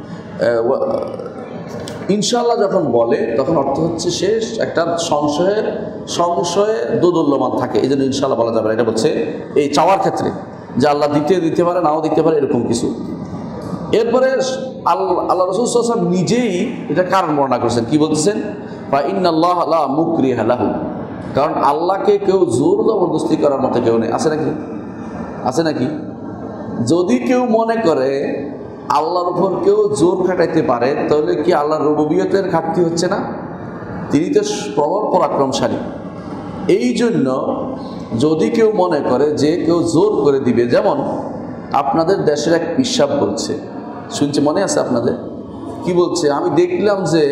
ইনশাআল্লাহ যখন বলে তখন অর্থ হচ্ছে সে একটা সংশয়ে দোদুল্যমান থাকে, এই জন্য ইনশাআল্লাহ বলা যাবে না। এটা বলছে এই চাওয়ার ক্ষেত্রে যে আল্লাহ দিতে পারে, নাও দিতে পারে, এরকম কিছু। এরপরে আল্লাহ রাসূল সাল্লাল্লাহু আলাইহি ওয়াসাল্লাম নিজেই এটা কারণ বর্ণনা করেছেন, কি বলতেছেন? ফা ইন্নাল্লাহা লা মুকরিহা লাহু, কারণ আল্লাহকে কেউ জোর জবরদস্তি করার মতো কেউ নেই, আছে নাকি? আছে নাকি? যদি কেউ মনে করে আল্লাহর উপর কেউ জোর খাটাইতে পারে, তাহলে কি আল্লাহর রুবুবিয়তের ঘাটতি হচ্ছে না? তিনি তো প্রবল পরাক্রমশালী। এই জন্য যদি কেউ মনে করে যে কেউ জোর করে দিবে, যেমন আপনাদের দেশের এক পিশাব বলছে, শুনছে, মনে আছে আপনাদের? কি বলছে? আমি দেখলাম যে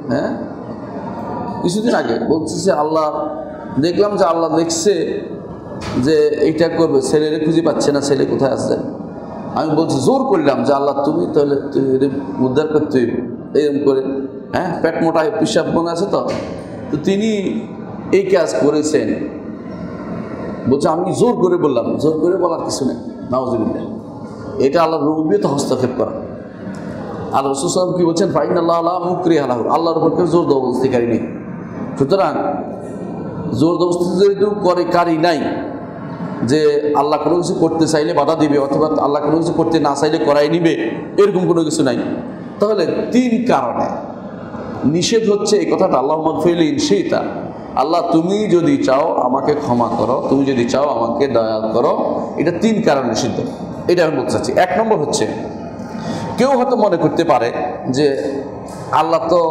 কিছুদিন আগে বলছে যে দেখলাম যে আল্লাহ দেখছে যে এইটা করবে, ছেলেরে খুঁজে পাচ্ছে না, ছেলে কোথায় আছে। আমি বলছি, জোর করলাম যে আল্লাহ তুমি তাহলে তুমি উদ্ধার করতে এরকম করে, পেট মোটা পিসাব মনে আছে তো তিনি এই কাজ করেছেন। বলছে আমি জোর করে বললাম, জোর করে বলার কিছু নেই, নাউযুবিল্লাহ, এটা আল্লাহর রুবুবিয়তে হস্তক্ষেপ করা। আর রাসূল সাল্লাল্লাহু আলাইহি ওয়াসাল্লাম কি বলছেন? ফাইনাল্লাহা লা মুকরিহা লাহু, আল্লাহর উপর কেউ জোর জবরদস্তিকারী নেই। সুতরাং জোর জবরদস্তি যেহেতু কারি নাই, যে আল্লাহ কোনো কিছু করতে চাইলে বাধা দিবে, অথবা আল্লাহ কোনো কিছু করতে না চাইলে করাই নিবে, এরকম কোনো কিছু নাই, তাহলে তিন কারণে নিষেধ হচ্ছে এই কথাটা, আল্লাহুম্মা মাগফিরলি ইন শি'তা, আল্লাহ তুমি যদি চাও আমাকে ক্ষমা করো, তুমি যদি চাও আমাকে দয়া করো, এটা তিন কারণে নিষিদ্ধ। এটা আমি বলতে চাচ্ছি। এক নম্বর হচ্ছে কেউ হয়তো মনে করতে পারে যে আল্লাহ তো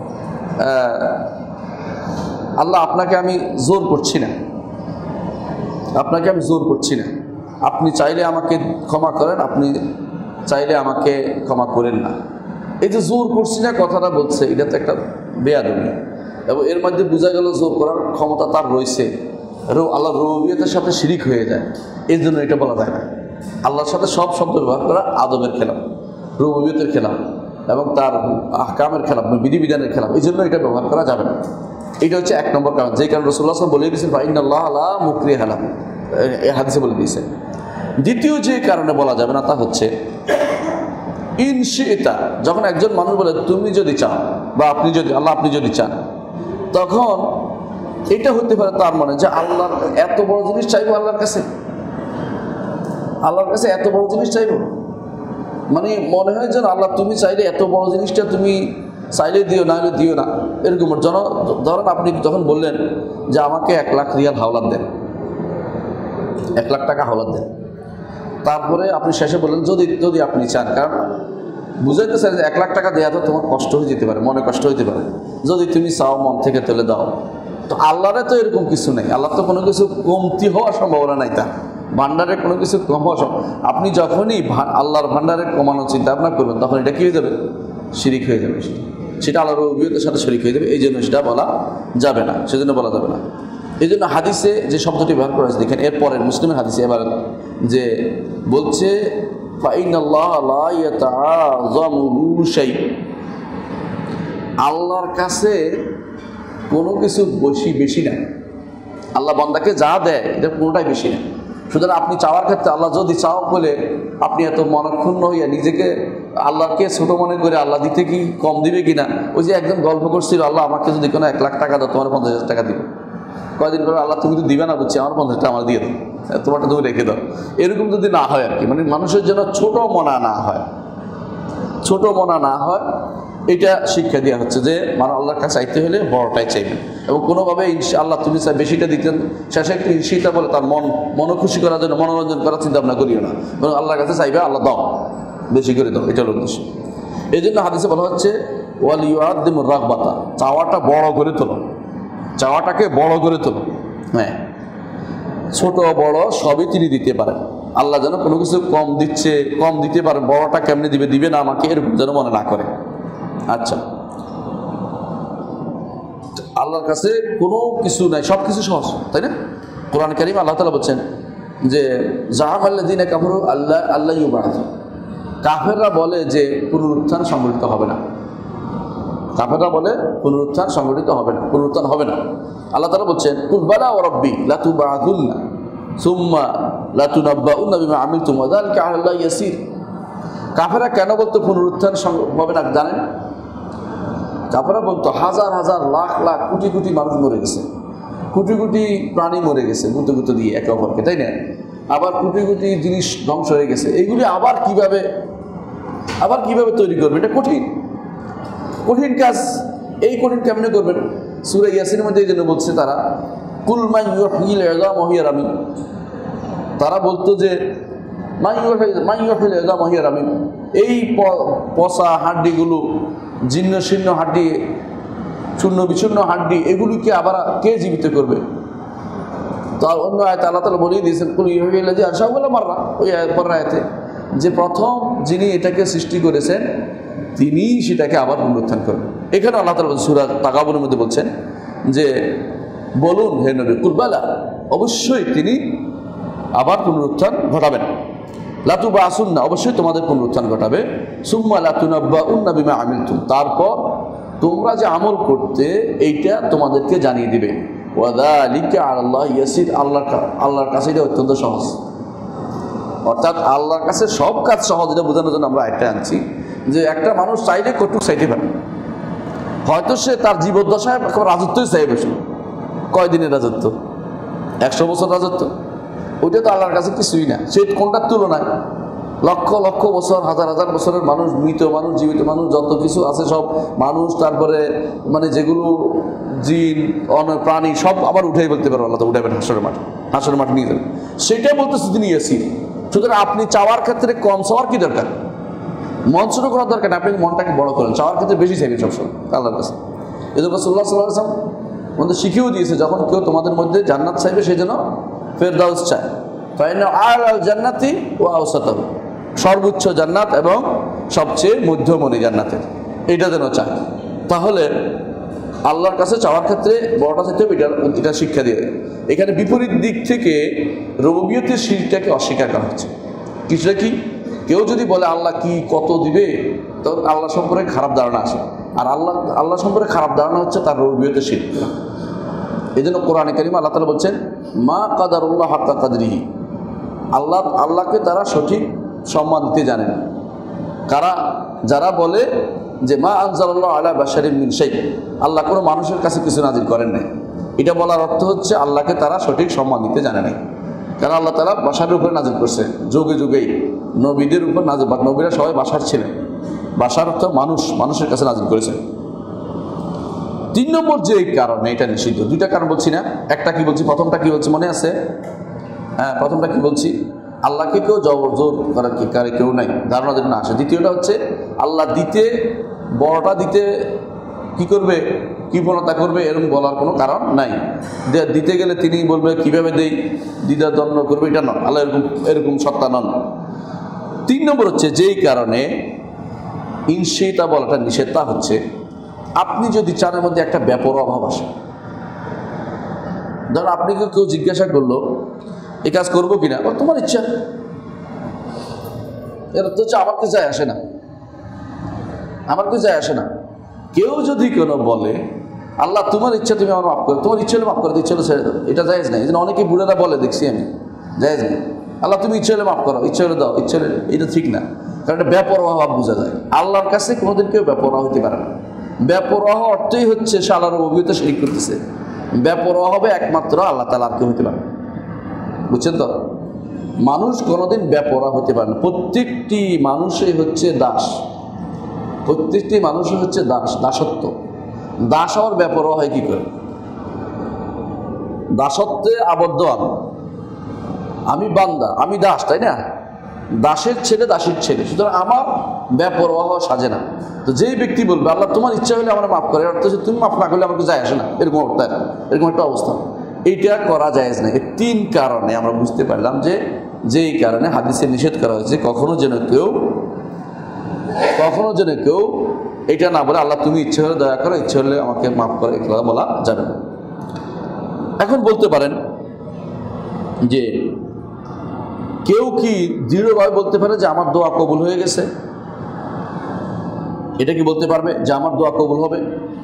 আল্লাহ আপনাকে আমি জোর করছি না, আপনাকে আমি জোর করছি না, আপনি চাইলে আমাকে ক্ষমা করেন, আপনি চাইলে আমাকে ক্ষমা করেন না। এই যে জোর করছি না কথাটা বলছে, এটা তো একটা বেয়াদবি, এবং এর মধ্যে বোঝা গেল জোর করার ক্ষমতা তার রয়েছে, আল্লাহর রুবুবিয়তের সাথে শিরিক হয়ে যায়, এই জন্য এটা বলা যায় না। আল্লাহর সাথে সব শব্দ ব্যবহার করা আদবের খেলাফ, রুবুবিয়তের খেলাফ, এবং তার আহকামের খেলাফ, বিধিবিধানের খেলাফ, এই জন্য এটা ব্যবহার করা যাবে না। এটা হচ্ছে এক নম্বর কারণ, যেই কারণে রাসূলুল্লাহ সাল্লাল্লাহু আলাইহি ওয়াসাল্লাম বলে দিয়েছেন ফাইন্নাল্লাহা লা মুকরিহা লাহু, এই হাদিসে বলে দিয়েছেন। দ্বিতীয় যে কারণে বলা যাবে না তা হচ্ছে ইন শি'তা, যখন একজন মানুষ বলে তুমি যদি চাও, বা আপনি যদি, আল্লাহ আপনি যদি চান, তখন এটা হতে পারে তার মনে যে আল্লাহর এত বড় জিনিস চাইবো, আল্লাহর কাছে এত বড় জিনিস চাইবো, মানে মনে হয় যেন আল্লাহ তুমি চাইলে এত বড় জিনিসটা তুমি চাইলে দিও, না হলে দিও না, এরকম। ধরেন আপনি যখন বললেন যে আমাকে 1 লাখ রিয়াল হাওলাত দেন, 1 লাখ টাকা হাওলাত দেন, তারপরে আপনি শেষে বললেন যদি আপনি চান, কারণ বুঝাইতে চাই যে 1 লাখ টাকা দেওয়া তো তোমার কষ্ট হয়ে যেতে পারে, মনে কষ্ট হইতে পারে, যদি তুমি চাও মন থেকে তুলে দাও। তো আল্লাহরে তো এরকম কিছু নেই, আল্লাহ তো কোনো কিছু কমতি হওয়ার সম্ভাবনা নাই, তার ভান্ডারে কোনো কিছু কম হওয়া সম্ভব। আপনি যখনই আল্লাহর ভান্ডারে কমানোর চিন্তা ভাবনা করবেন তখন এটা কী হয়ে যাবে? শিরিক হয়ে যাবে, সেটা আল্লাহর রুবুবিয়তের সাথে শরীক হয়ে যাবে। এই জন্য সেটা বলা যাবে না, সেজন্য বলা যাবে না। এই জন্য হাদিসে যে শব্দটি ব্যবহার করা হয়েছে দেখেন, এরপরে মুসলিমের হাদিসে এবার যে বলছে আল্লাহর কাছে কোনো কিছু বেশি না, আল্লাহ বান্দাকে যা দেয় এটা কোনোটাই বেশি না। সুতরাং আপনি চাওয়ার ক্ষেত্রে আল্লাহ যদি চাও বলে আপনি এত মনক্ষুণ্ণ হইয়া নিজেকে আল্লাহকে ছোট মনে করে আল্লাহ দিতে কি কম দিবে কিনা, ওই যে একজন গল্প করছিল, আল্লাহ আমাকে যদি কোনো 1 লাখ টাকা দাও তোমার 50,000 টাকা দিব। কয়েকদিন পরে আল্লাহ তুমি তো দিবে না, বুঝছি আমার 50 টাকা আমার দিয়ে দাও, তোমারটা তুমি রেখে দাও। এরকম যদি না হয় আর কি, মানে মানুষের জন্য ছোট মনা না হয়, ছোট মনা না হয়, এটা শিক্ষা দেওয়া হচ্ছে যে মানে আল্লাহর কাছে চাইতে হলে বড়টাই চাইবেন, এবং কোনোভাবে আল্লাহ তুমি বেশিটা দিতেন শেষে একটু ঈর্ষিতা বলে তার মন খুশি করার জন্য, মনোরঞ্জন করার চিন্তা ভাবনা করিও না, এবং আল্লাহর কাছে চাইবে আল্লাহ দাও, বেশি করে দাও, এটা হলো উদ্দেশ্য। এই জন্য হাদিসে বলা হচ্ছে ওয়াল ইউআদ্দিমুর রাগবাতা, চাওয়াটা বড় করে তোলো, চাওয়াটাকে বড় করে তোলো। হ্যাঁ, ছোট বড় সবই তিনি দিতে পারেন, আল্লাহ যেন কোনো কিছু কম দিচ্ছে, কম দিতে পারেন, বড়টা কেমনি দিবে না আমাকে, এরকম যেন মনে না করে। আচ্ছা, আল্লাহর কাছে কোনো কিছু নাই, সব কিছু সহজ, তাই না? কোরআন কারীম আল্লাহ তাআলা বলছেন যে জাআমাল্লাযীনা কাফারু আল্লাহ ইউবা'আথ, কাফেররা বলে যে পুনরুত্থান সংঘটিত হবে না, কাফেররা বলে পুনরুত্থান সংঘটিত হবে না, পুনরুত্থান হবে না। আল্লাহ তাআলা বলছেন কুল বালা ওয়া রাব্বি লাতুবআথুন্না সুম্মা লাতুনাব্বাউন্না বিমা আমিলতুম ওয়া যালিকা আলাল্লাহি ইয়াসির। কাফেররা কেন বলতো পুনরুত্থান হবে না জানেন? কাফেররা বলতো হাজার হাজার লাখ লাখ কোটি কোটি মানুষ মরে গেছে, কোটি কোটি প্রাণী মরে গেছে গুঁতো দিয়ে একে অপরকে, তাই না? আবার কোটি কোটি জিনিস ধ্বংস হয়ে গেছে, এইগুলি আবার কিভাবে তৈরি করবে? এটা কঠিন কাজ। এই কঠিন কেমনে করবেন? সূরা ইয়াসিনের মধ্যে এই জন্য বলছে তারা কুল মান ইউহয়িল ইযাম ওয়া হিয়া রামীম, তারা বলতো যে মান ইউহয়িল ইযাম ওয়া হিয়া রামীম, এই পচা হাড্ডিগুলো, জীর্ণ শীর্ণ হাড্ডি, চূর্ণ বিচূর্ণ হাড্ডি, এগুলিকে আবার কে জীবিত করবে? তো অন্য আয়াতে আল্লাহ তাআলা বলেই দিয়েছেন কুল ইউহয়িল্লাযী আনশাআহু মাররা, ওই পরের আয়াতে যে প্রথম যিনি এটাকে সৃষ্টি করেছেন তিনি সেটাকে আবার পুনরুত্থান করবেন। এখানে আল্লাহ তাআলা সূরা তাগাবুনের মধ্যে বলছেন যে বলুন হে নবী, কুল বালা, অবশ্যই তিনি আবার পুনরুত্থান ঘটাবেন, লাতুবআসুন্না, অবশ্যই তোমাদের পুনরুত্থান ঘটাবে, সুম্মা লাতুনাব্বাউন্না বিমা আমিলতুম, তারপর তোমরা যে আমল করতে এইটা তোমাদেরকে জানিয়ে দিবে, ওয়া যালিকা আলাল্লাহি ইয়াসির, আল্লাহর কাছে এটা অত্যন্ত সহজ। অর্থাৎ আল্লাহর কাছে সব কাজ সহজ, এটা বোঝানোর জন্য আমরা একটা আনছি যে একটা মানুষ চাইলে কটুক চাইতে পারে, হয়তো সে তার জীবদ্দশায় রাজত্বই চাইবে, কয়দিনের রাজত্ব, 100 বছর রাজত্ব, ওইটা তো আল্লাহর কাছে কিছুই না। সে কোনটার তুলনায় লক্ষ লক্ষ বছর, হাজার হাজার বছরের মানুষ, মৃত মানুষ, জীবিত মানুষ, যত কিছু আছে সব মানুষ, তারপরে মানে যেগুলো জিন প্রাণী সব আবার উঠেই বলতে পারবো, আল্লাহ তো উঠাবেন হাসরের মাঠে নিয়ে যাবেন, সেটাই বলতেছে তিনি ইয়াসির। সুতরাং আপনি চাওয়ার ক্ষেত্রে কম চাওয়ার কি দরকার? মন ছোট করার দরকার না, আপনি মনটাকে বড় করেন, চাওয়ার ক্ষেত্রে বেশি চাইবেন সবসময় আল্লাহর কাছে। এই জন্য রাসূলুল্লাহ সাল্লাল্লাহু আলাইহি ওয়াসাল্লাম আমাদের শিখিয়েও দিয়েছে, যখন কেউ তোমাদের মধ্যে জান্নাত চাইবে সেই জন্য ফেরদাউস চায়, ফাইনা আলাল জান্নাতি ওয়া আওসাতাহু, সর্বোচ্চ জান্নাত এবং সবচেয়ে মধ্যমণি জান্নাতের, এটা যেন চায়। তাহলে আল্লাহর কাছে চাওয়ার ক্ষেত্রে বড়টা চাইতে হবে, এটা শিক্ষা দিয়ে। এখানে বিপরীত দিক থেকে রুবুবিয়তের শিরকটাকে অস্বীকার করা হচ্ছে। কিছুটা কি, কেউ যদি বলে আল্লাহ কি কত দিবে, তখন আল্লাহ সম্পর্কে খারাপ ধারণা আসে, আর আল্লাহ সম্পর্কে খারাপ ধারণা হচ্ছে তার রুবুবিয়তের শিরক। এই জন্য কোরআনে কারিমে আল্লাহ তাআলা বলছেন মা কাদারুল্লাহ হাক্কা কাদরিহি, আল্লাহকে তারা সঠিক সম্মান দিতে জানে না। যারা বলে যে মা আনজালাল্লাহু আলা বাশারিন মিন শাই, আল্লাহ কোনো মানুষের কাছে কিছু নাজিল করেন নাই, এটা বলার অর্থ হচ্ছে আল্লাহকে তারা সঠিক সম্মান দিতে জানে নাই। কারণ আল্লাহ তাআলা বাশারের উপরে নাজিল করছে, যুগে যুগেই নবীদের উপর নাজিল, নবীরা সবাই বাশার ছিলেন, বাশার অর্থ মানুষের কাছে নাজিল করেছেন। 3 নম্বর যে কারণে এটা নিষিদ্ধ, 2টা কারণ বলছি না, একটা কি বলছি, প্রথমটা কি বলছি মনে আছে? হ্যাঁ, প্রথমটা কি বলছি আল্লাহকে কেউ জবরজোর করার কি কারে কেউ নাই, ধারণা যেন না আসে। দ্বিতীয়টা হচ্ছে আল্লাহ দিতে, বড়টা দিতে কি করবে, কৃপণতা করবে, এরকম বলার কোনো কারণ নাই। দিতে গেলে তিনি বলবে কীভাবে দেই, দ্বিধা দ্বন্দ্ব করবে, এটা নয়। আল্লাহ এরকম সত্তা নন। 3 নম্বর হচ্ছে যেই কারণে ইনশিতা বলাটা নিষেধ, তা হচ্ছে আপনি যদি চানের মধ্যে একটা ব্যাপরোয়া ভাব আসে। ধরুন আপনি কেউ জিজ্ঞাসা করলো এই কাজ করবো কিনা, তোমার ইচ্ছা, এর তো হচ্ছে আমার কিছু যায় আসে না, আমার কিছু যায় আসে না। কেউ যদি কোনো বলে আল্লাহ তোমার ইচ্ছা, তুমি আমার মাফ করো, তোমার ইচ্ছা হলে মাফ করো, ইচ্ছা হলে ছেড়ে দাও, এটা জায়েজ নাই। এই জন্য অনেকে বুড়েরা বলে, দেখছি আমি, জায়েজ নেই। আল্লাহ তুমি ইচ্ছা হলে মাফ করো, ইচ্ছা হলে দাও, ইচ্ছা হলে, এটা ঠিক না। কারণ এটা বেপরোয়া ভাব বোঝা যায়। আল্লাহর কাছে কোনোদিন কেউ বেপরোয়া হতে পারে না। বেপরোয়া অর্থই হচ্ছে সে আল্লাহর রুবুবিয়তে শিরক করতেছে। বেপরোয়া হবে একমাত্র আল্লাহ তাআলা, আর কেউ হতে পারে না। বুঝছেন তো? মানুষ কোনোদিন বেপরোয়া হতে পারে না। প্রত্যেকটি মানুষই হচ্ছে দাস, প্রত্যেকটি মানুষই হচ্ছে দাস, দাসত্ব। দাস হওয়ার বেপরোয়া হয় কি করে? দাসত্বে আবদ্ধ আমি বান্দা, আমি দাস, তাই না? দাসের ছেলে, দাসীর ছেলে। সুতরাং আমার বেপরোয়া হওয়া সাজে না। তো যেই ব্যক্তি বলবে আল্লাহ তোমার ইচ্ছা হলে আমার মাফ করে, অর্থ তুমি মাফ না করলে আমাকে যায় আসে না, এরকম অর্থ, এরকম একটা অবস্থা, এইটা করা জায়েজ না। এই 3 কারণে আমরা বুঝতে পারলাম যে যেই কারণে হাদিসে নিষেধ করা হয়েছে, কখনো যেন কেউ এটা না বলে আল্লাহ তুমি ইচ্ছা হলে দয়া করো, ইচ্ছা হলে আমাকে মাফ করো, এই কথা বলা যাবে না। এখন বলতে পারেন যে কেউ কি দৃঢ়ভাবে বলতে পারে যে আমার দোয়া কবুল হয়ে গেছে? এটা কি বলতে পারবে যে আমার দোয়া কবুল হবে?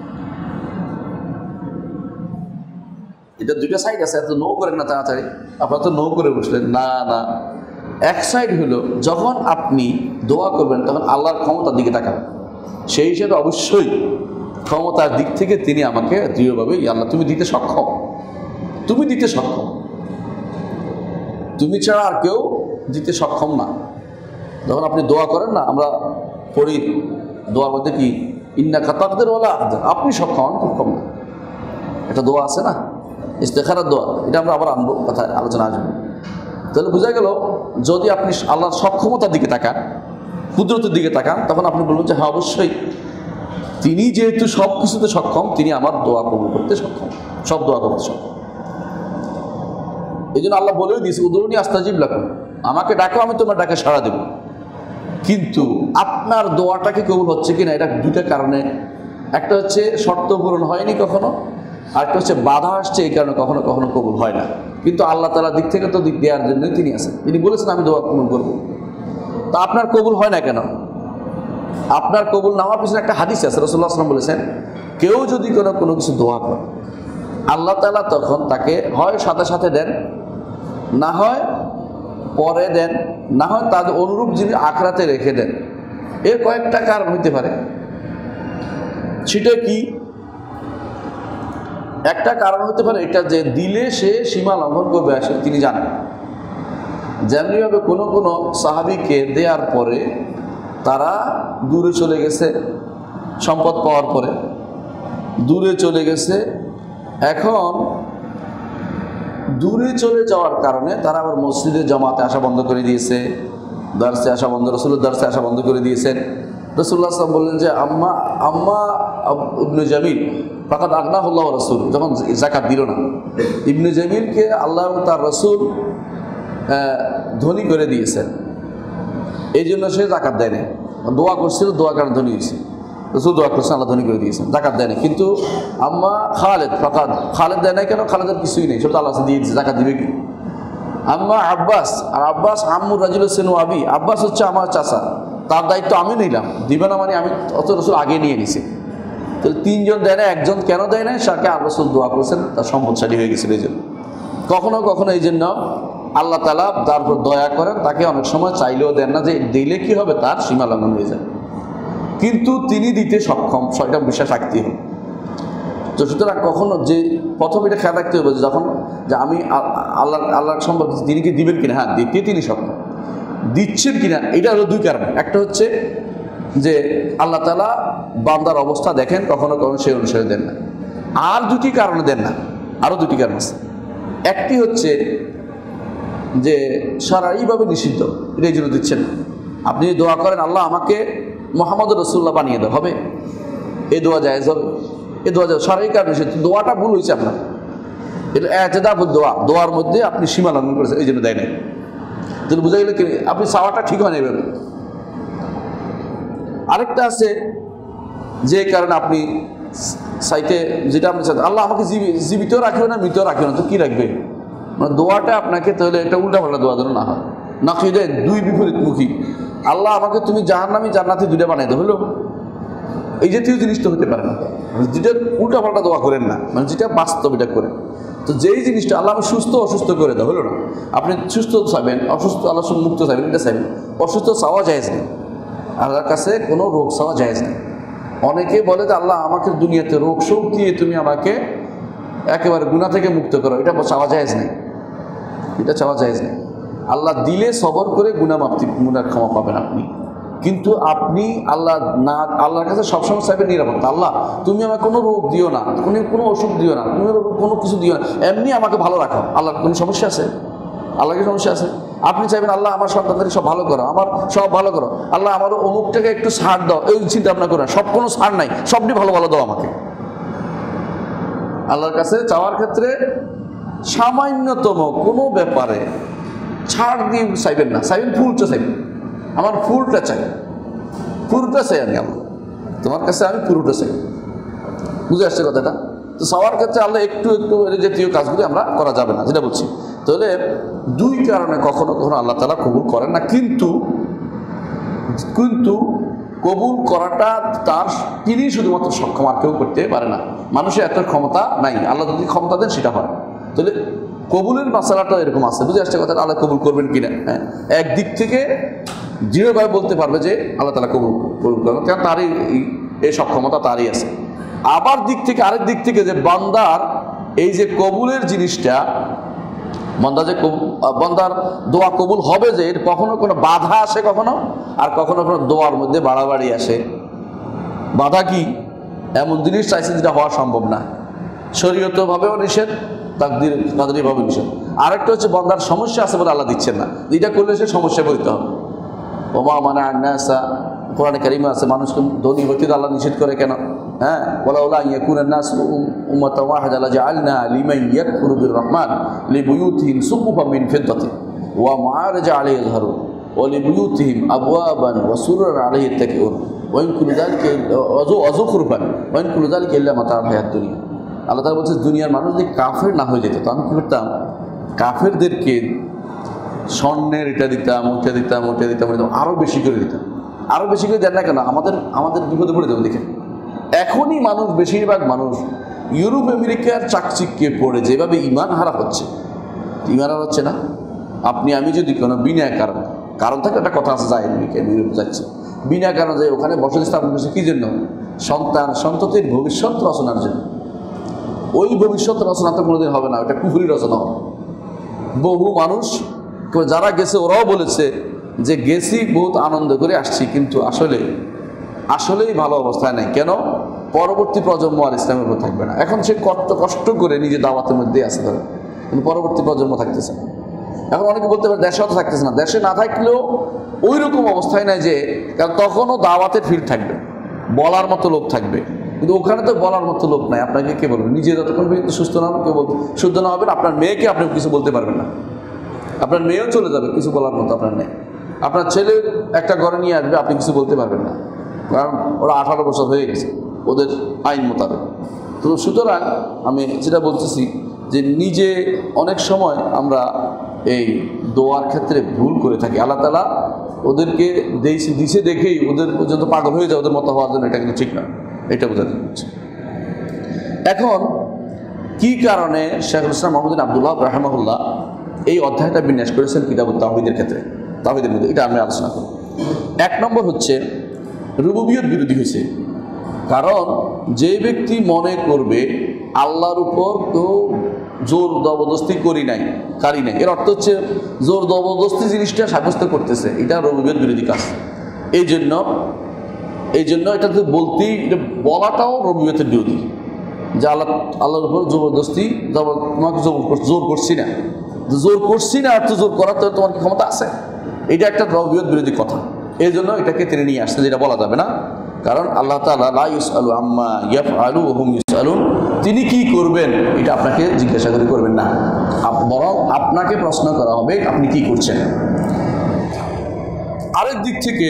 এটা 2টা সাইড আছে, এত নো করেন না তাড়াতাড়ি। আপনারা তো নো করে বসলেন, না না। এক সাইড হলো যখন আপনি দোয়া করবেন তখন আল্লাহর ক্ষমতার দিকে তাকাবেন। সেই হিসেবে অবশ্যই ক্ষমতার দিক থেকে তিনি আমাকে দৃঢ়ভাবে, আল্লাহ তুমি দিতে সক্ষম, তুমি দিতে সক্ষম, তুমি ছাড়া আর কেউ দিতে সক্ষম না। যখন আপনি দোয়া করেন না, আমরা পড়ি দোয়ার মধ্যে কি ইন্নাকা তাকদিরু ওয়ালা আকদির, আপনি সক্ষম, আমি সক্ষম না, এটা দোয়া আছে না, ইস্তেখারার দোয়া। এটা আমরা আবার আনবো, কথায় আলোচনা আসবো। তাহলে বোঝা গেল যদি আপনি আল্লাহর সক্ষমতার দিকে তাকান, কুদরতের দিকে তাকান, তখন আপনি বলবেন যে হ্যাঁ অবশ্যই তিনি যেহেতু সব কিছুতে সক্ষম, তিনি আমার দোয়া কবুল করতে সক্ষম, সব দোয়া করতে সক্ষম। এই জন্য আল্লাহ বলেও দিয়েছে উদুরুনি আস্তাজিব লাকুম, আমাকে ডাকো আমি তোমার ডাকে সাড়া দেব। কিন্তু আপনার দোয়াটাকে কবুল হচ্ছে কিনা, এটা 2টা কারণে। একটা হচ্ছে শর্ত পূরণ হয়নি কখনো, আরেকটা হচ্ছে বাধা আসছে, এই কারণে কখনো কখনো কবুল হয় না। কিন্তু আল্লাহ তাআলার দিক থেকে তো দিক দেওয়ার জন্যই তিনি আছেন, তিনি বলেছেন আমি দোয়া কবুল করবো। তা আপনার কবুল হয় না কেন? আপনার কবুল না হওয়ার পিছনে একটা হাদিস আছে, রাসূলুল্লাহ সাল্লাল্লাহু আলাইহি ওয়াসাল্লাম বলেছেন কেউ যদি কোনো কিছু দোয়া করে আল্লাহ তাআলা তখন তাকে হয় সাথে সাথে দেন, না হয় পরে দেন, না হয় তাদের অনুরূপ যিনি আখরাতে রেখে দেন। এর কয়েকটা কারণ হইতে পারে। সেটা কি? একটা কারণ হতে পারে এটা যে দিলে সে সীমা লঙ্ঘন করবে আসে তিনি জানেন। যেমনিভাবে কোনো সাহাবীকে দেওয়ার পরে তারা দূরে চলে গেছে, সম্পদ পাওয়ার পরে দূরে চলে গেছে। এখন দূরে চলে যাওয়ার কারণে তারা আবার মসজিদে জামাতে আসা বন্ধ করে দিয়েছে, দার্সে আসা বন্ধ, রাসূলুল্লাহ দার্সে আসা বন্ধ করে দিয়েছেন। রাসূলুল্লাহ সাল্লাল্লাহু আলাইহি ওয়াসাল্লাম বললেন যে ইবনে জামিল ফাকাদ আগনাহুল্লাহ ওয়া রাসূল, যখন যাকাত দিল না, ইবনে জামিলকে আল্লাহ এবং তার রাসূল ধনী করে দিয়েছেন, এই জন্য সে যাকাত দেয় না। দোয়া করছিল, দোয়া কারণে ধনী হয়েছে, রাসূল দোয়া করছেন, আল্লাহ ধনী করে দিয়েছেন, যাকাত দেয় না। কিন্তু আম্মা খালেদ ফাকাদ, খালেদ দেয় নাই কেন? খালেদের কিছুই নেই, সব তো আল্লাহ দিয়ে দিয়েছে, যাকাত দিবে কি? আম্মা আব্বাস, আর আব্বাস আম্মুর রাজুল হোসেন আবি, আব্বাস হচ্ছে আমার চাচা, তার দায়িত্ব আমি নিলাম, দিবে না মানে আমি অত রাসূল আগে নিয়ে নিছি। তো 3 জন দেয় না, একজন কেন দেয় না? সাকে আর রাসূল দোয়া করেছেন, তার সম্পদশালী হয়ে গেছিল। এই জন্য কখনো কখনো এই জন্য আল্লাহ তাআলা তার উপর দয়া করেন, তাকে অনেক সময় চাইলেও দেন না, যে দিলে কি হবে তার সীমা লঙ্ঘন হয়ে যায়, কিন্তু তিনি দিতে সক্ষম, সেটা বিশ্বাস রাখতে হবে। তো সুতরাং কখনো যে প্রথম এটা খেয়াল রাখতে হবে, যখন যে আমি আল্লাহর সম্পদ তিনি কি দিবেন কিনা, হ্যাঁ দিতে তিনি সক্ষম, দিচ্ছেন কিনা, এটা হলো 2 কারণ। একটা হচ্ছে যে আল্লাহ তাআলা বান্দার অবস্থা দেখেন, কখনো কখনো সেই অনুসারে দেন না। আর 2টি কারণে দেন না, আরও 2টি কারণ আছে। একটি হচ্ছে যে শারঈভাবে নিষিদ্ধ, এটা এই জন্য দিচ্ছেন না। আপনি দোয়া করেন আল্লাহ আমাকে মুহাম্মদ রাসূলুল্লাহ বানিয়ে দাও, হবে? এই দোয়া জায়েজ হবে? এই দোয়া শারঈ কারণে নিষিদ্ধ, দোয়াটা ভুল হয়েছে আপনার। এটা এতেদাবুদ দোয়া, দোয়ার মধ্যে আপনি সীমা লঙ্ঘন করেছেন, এই জন্য দেয় নাই। তাহলে বোঝা গেল কি আপনি চাওয়াটা ঠিক হয় না এভাবে। আরেকটা আছে যে কারণে আপনি সাইতে যেটা আপনি চান আল্লাহ আমাকে জীবিত রাখবে না মৃত রাখবে না, তো কী রাখবে? মানে দোয়াটা আপনাকে তাহলে একটা উল্টাপাল্টা দোয়া যেন না হয়, না কি দেয় দুই বিপরীতমুখী। আল্লাহ আমাকে তুমি জাহান্নামী জান্নাতি দুইটা বানাই দাও, হলো? এই জাতীয় জিনিস তো হতে পারে না। যেটা উল্টাপাল্টা দোয়া করেন না, মানে যেটা বাস্তব এটা করেন। তো যেই জিনিসটা আল্লাহ আমি সুস্থ অসুস্থ করে দাও, হলো না? আপনি সুস্থ চাইবেন, অসুস্থ আল্লাহ মুক্ত চাইবেন, এটা চাইবেন। অসুস্থ চাওয়া জায়েজ নেই, আল্লাহর কাছে কোনো রোগ চাওয়া জায়েজ নেই। অনেকে বলে যে আল্লাহ আমাকে দুনিয়াতে রোগ শোক দিয়ে তুমি আমাকে একেবারে গুনাহ থেকে মুক্ত করো, এটা চাওয়া জায়েজ নেই, এটা চাওয়া জায়েজ নেই। আল্লাহ দিলে সবর করে গুনাহ মাফি, গুনাহ ক্ষমা পাবেন আপনি। কিন্তু আপনি আল্লাহর কাছে সবসময় চাইবেন নিরাপত্তা। আল্লাহ তুমি আমাকে কোনো রোগ দিও না, কোনো অসুখ দিও না, তুমি কোনো কিছু দিও না, এমনি আমাকে ভালো রাখো। আল্লাহর কোনো সমস্যা আছে? আল্লাহকে সমস্যা আছে? আপনি চাইবেন আল্লাহ আমার সন্তানদের সব ভালো করো, আমার সব ভালো করো, আল্লাহ আমার অমুকটাকে একটু ছাড় দাও, এই চিন্তা ভাবনা করো না। সব কোনো ছাড় নাই, সবটি ভালো ভালো দাও আমাকে। আল্লাহর কাছে চাওয়ার ক্ষেত্রে সামান্যতম কোনো ব্যাপারে ছাড় দিয়ে চাইবেন না, চাইবেন ফুলটা চাইবেন, আমার ফুলটা চাই, পুরোটা চাই আমি, আল্লাহ তোমার কাছে আমি পুরোটা চাই। বুঝে আসছে কথাটা? তো চাওয়ার ক্ষেত্রে আল্লাহ একটু একটু জাতীয় কাজগুলি আমরা করা যাবে না, যেটা বলছি। তাহলে দুই কারণে কখনো কখনো আল্লাহ তাআলা কবুল করেন না, কিন্তু কবুল করাটা তিনি শুধুমাত্র সক্ষম, আর কেউ করতে পারে না। মানুষের এত ক্ষমতা নাই, আল্লাহ যদি ক্ষমতা দেন সেটা হয়। তাহলে কবুলের মশালাটা এরকম আছে, বুঝে আসছে কথা? আল্লাহ কবুল করবেন কিনা, হ্যাঁ, একদিক থেকে দৃঢ়ভাবে বলতে পারবে যে আল্লাহ তাআলা কবুল করবেন, কারণ তারই এই সক্ষমতা তারই আছে। আবার আরেক দিক থেকে যে বান্দার এই যে কবুলের জিনিসটা, বান্দার দোয়া কবুল হবে যে এর কখনো কোনো বাধা আসে, কখনো আর কখনো কোনো দোয়ার মধ্যে বাড়াবাড়ি আসে। বাধা কি? এমন জিনিস চাইছে যেটা হওয়া সম্ভব না, শরীয়তভাবেও নিষেধ, কাদরিভাবে নিষেধ। আরেকটা হচ্ছে বান্দার সমস্যা আছে বলে আল্লাহ দিচ্ছেন না, এটা করলে সে সমস্যা বলতে হবে। ওমা মানে আন্নাসা, কোরআনে কারিমে আছে মানুষকে ধনী হইতে আল্লাহ নিষেধ করে কেন? হ্যাঁ, ওয়ালাউলা ইয়াকুনান নাস উম্মাতান ওয়াহিদাতান লাজআলনা লিমান ইয়াকফুরু বিররহমান লিবুয়ুতিহিম সুকুফাম মিন ফিদ্দাতিন ওয়া মাআরিজ আলাইহা ইয়াযহারুন ওয়া লিবুয়ুতিহিম আবওয়াবান ওয়া সুরুরান আলাইহা ইয়াত্তাকিউন ওয়া ইন কুল্লু যালিকা ওয়াযুখরুফান ওয়া ইন কুল্লু যালিকা ইল্লা মাতাউল হায়াতুদ দুনিয়া। আল্লাহ তাআলা বলছে দুনিয়ার মানুষ যদি কাফের না হয়ে যেত, তো আমি কী করতাম? কাফেরদেরকে স্বর্ণের এটা দিতাম, ওটা দিতাম, আরও বেশি করে দিতাম। আরও বেশি করে দেন না কেন? আমাদের বিপদে পড়ে যাবো। দেখেন এখনই মানুষ, বেশিরভাগ মানুষ ইউরোপ আমেরিকার চাকচিক্যে পড়ে যেভাবে ইমান হারা হচ্ছে, ইমান হারা হচ্ছে না? আমি যদি কোনো বিনা কারণ থাকে, একটা কথা আছে, যায় আমেরিকা ইউরোপ যাচ্ছে বিনা কারণ, যায় ওখানে বসতি স্থাপন করছে কী জন্য? সন্ততির ভবিষ্যৎ রচনার জন্য। ওই ভবিষ্যৎ রচনা তো কোনোদিন হবে না, ওটা কুফরি রচনা হবে। বহু মানুষ যারা গেছে ওরাও বলেছে যে গেছি বহুত আনন্দ করে আসছি, কিন্তু আসলেই ভালো অবস্থায় নাই। কেন? পরবর্তী প্রজন্ম আর ইসলামের উপর থাকবে না। এখন সে কষ্ট করে নিজে দাওয়াতের মধ্যে আছে ধরে, কিন্তু পরবর্তী প্রজন্ম থাকতেছে না। এখন অনেকে বলতে পারে দেশেও তো থাকতেছে না, দেশে না থাকলেও ওই রকম অবস্থায় নাই যে, কারণ তখনও দাওয়াতের ফিল্ড থাকবে, বলার মতো লোক থাকবে, কিন্তু ওখানে তো বলার মতো লোক নাই। আপনাকে কে বলবে? নিজে যতক্ষণ পর্যন্ত সুস্থ না হবে, কেউ শুদ্ধ না হবেন, আপনার মেয়েকে আপনি কিছু বলতে পারবেন না, আপনার মেয়েও চলে যাবে, কিছু বলার মতো আপনার নেই। আপনার ছেলে একটা ঘরে নিয়ে আসবে, আপনি কিছু বলতে পারবেন না, কারণ ওরা 18 বছর হয়ে গেছে ওদের আইন মোতাবেক। তো সুতরাং আমি যেটা বলতেছি যে নিজে অনেক সময় আমরা এই দোয়ার ক্ষেত্রে ভুল করে থাকি। আল্লাহ তাআলা ওদেরকে দিছে দেখেই ওদের পর্যন্ত পাগল হয়ে যায় ওদের মতো হওয়ার জন্য, এটা কিন্তু ঠিক না, এটা বোঝাতে হচ্ছে। এখন কি কারণে শাইখুল ইসলাম মুহাম্মদ বিন আব্দুল ওয়াহাব রাহিমাহুল্লাহ এই অধ্যায়টা বিন্যাস করেছেন কিতাবুত তাওহীদের ক্ষেত্রে, তাওহীদের মধ্যে, এটা আমি আলোচনা করব। 1 নম্বর হচ্ছে রুবুবিয়ত বিরোধী হয়েছে। কারণ যে ব্যক্তি মনে করবে আল্লাহর উপর কেউ জোর জবরদস্তি কারি নাই, এর অর্থ হচ্ছে জোর জবরদস্তি জিনিসটা সাব্যস্ত করতেছে, এটা রুবুবিয়ত বিরোধী কাজ। এই জন্য এটা এটা বলাটাও রুবুবিয়তের বিরোধী, যে আল্লাহর উপর জবরদস্তি তোমাকে জোর করছি না, জোর করছি না, তো জোর করার তো তোমার কি ক্ষমতা আছে? এটা একটা রুবুবিয়ত বিরোধী কথা। এই জন্য এটাকে তিনি নিয়ে আসছে, যেটা বলা যাবে না। কারণ আল্লাহ তাআলা লা ইউসআলু আম্মা ইয়াফআলু ওয়া হুম ইউসআলুন, তিনি কি করবেন এটা আপনাকে জিজ্ঞাসা করে করবেন না, বরং আপনাকে প্রশ্ন করা হবে আপনি কি করছেন। আরেক দিক থেকে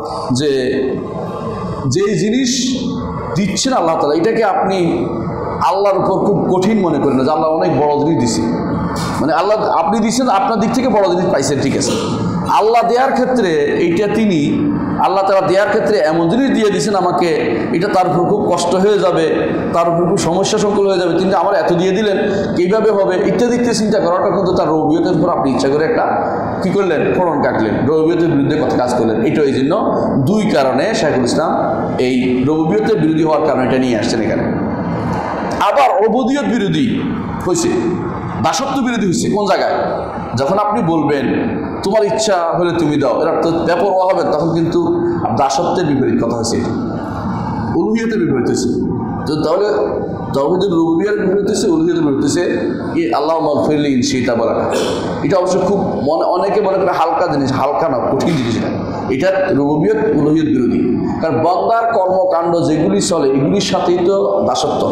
যে জিনিস দিচ্ছেন আল্লাহ তাআলা, এটাকে আপনি আল্লাহর উপর খুব কঠিন মনে করেন না যে আল্লাহ অনেক বড় জিনিস দিছে, মানে আল্লাহ আপনি দিচ্ছেন আপনার দিক থেকে বড় জিনিস পাইছেন, ঠিক আছে। আল্লাহ দেওয়ার ক্ষেত্রে এইটা তিনি আল্লাহ তাআলা দেওয়ার ক্ষেত্রে এমন জিনিস দিয়ে দিয়েছেন আমাকে, এটা তার উপর খুব কষ্ট হয়ে যাবে, তার উপর খুব সমস্যা সংকুল হয়ে যাবে, তিনি আমার এত দিয়ে দিলেন কীভাবে হবে ইত্যাদি ইত্যাদি চিন্তা করাটা কিন্তু তার রুবুবিয়তের উপর আপনি ইচ্ছা করে একটা কী করলেন, ফোড়ন কাটলেন, রুবুবিয়তের বিরুদ্ধে কথা কাজ করলেন। এটা এই জন্য দুই কারণে শাইখুল ইসলাম এই রুবুবিয়তের বিরোধী হওয়ার কারণে এটা নিয়ে আসছেন এখানে। আবার উবুদিয়ত বিরোধী হয়েছে, দাসত্ব বিরোধী হয়েছে কোন জায়গায়? যখন আপনি বলবেন তোমার ইচ্ছা হলে তুমি দাও, এর অর্থ বেপরোয়া হবেন, তখন কিন্তু দাসত্বের বিপরীত কথা হয়েছে, উলুহিয়তের বিপরীত হয়েছে। তো তাহলে তাওহীদুর রুবুবিয়্যার বিপরীত হয়েছে, উলুহিয়তের বিপরীত হয়েছে কি আল্লাহ মাগফিরলি ইন শি'তা বলা। এটা অবশ্য খুব অনেকে মনে করে হালকা জিনিস, হালকা না, কঠিন জিনিস না। এটা রুবুবিয়ত উলুহিয়ত বিরোধী, কারণ বান্দার কর্মকাণ্ড যেগুলি চলে এগুলির সাথেই তো দাসত্ব।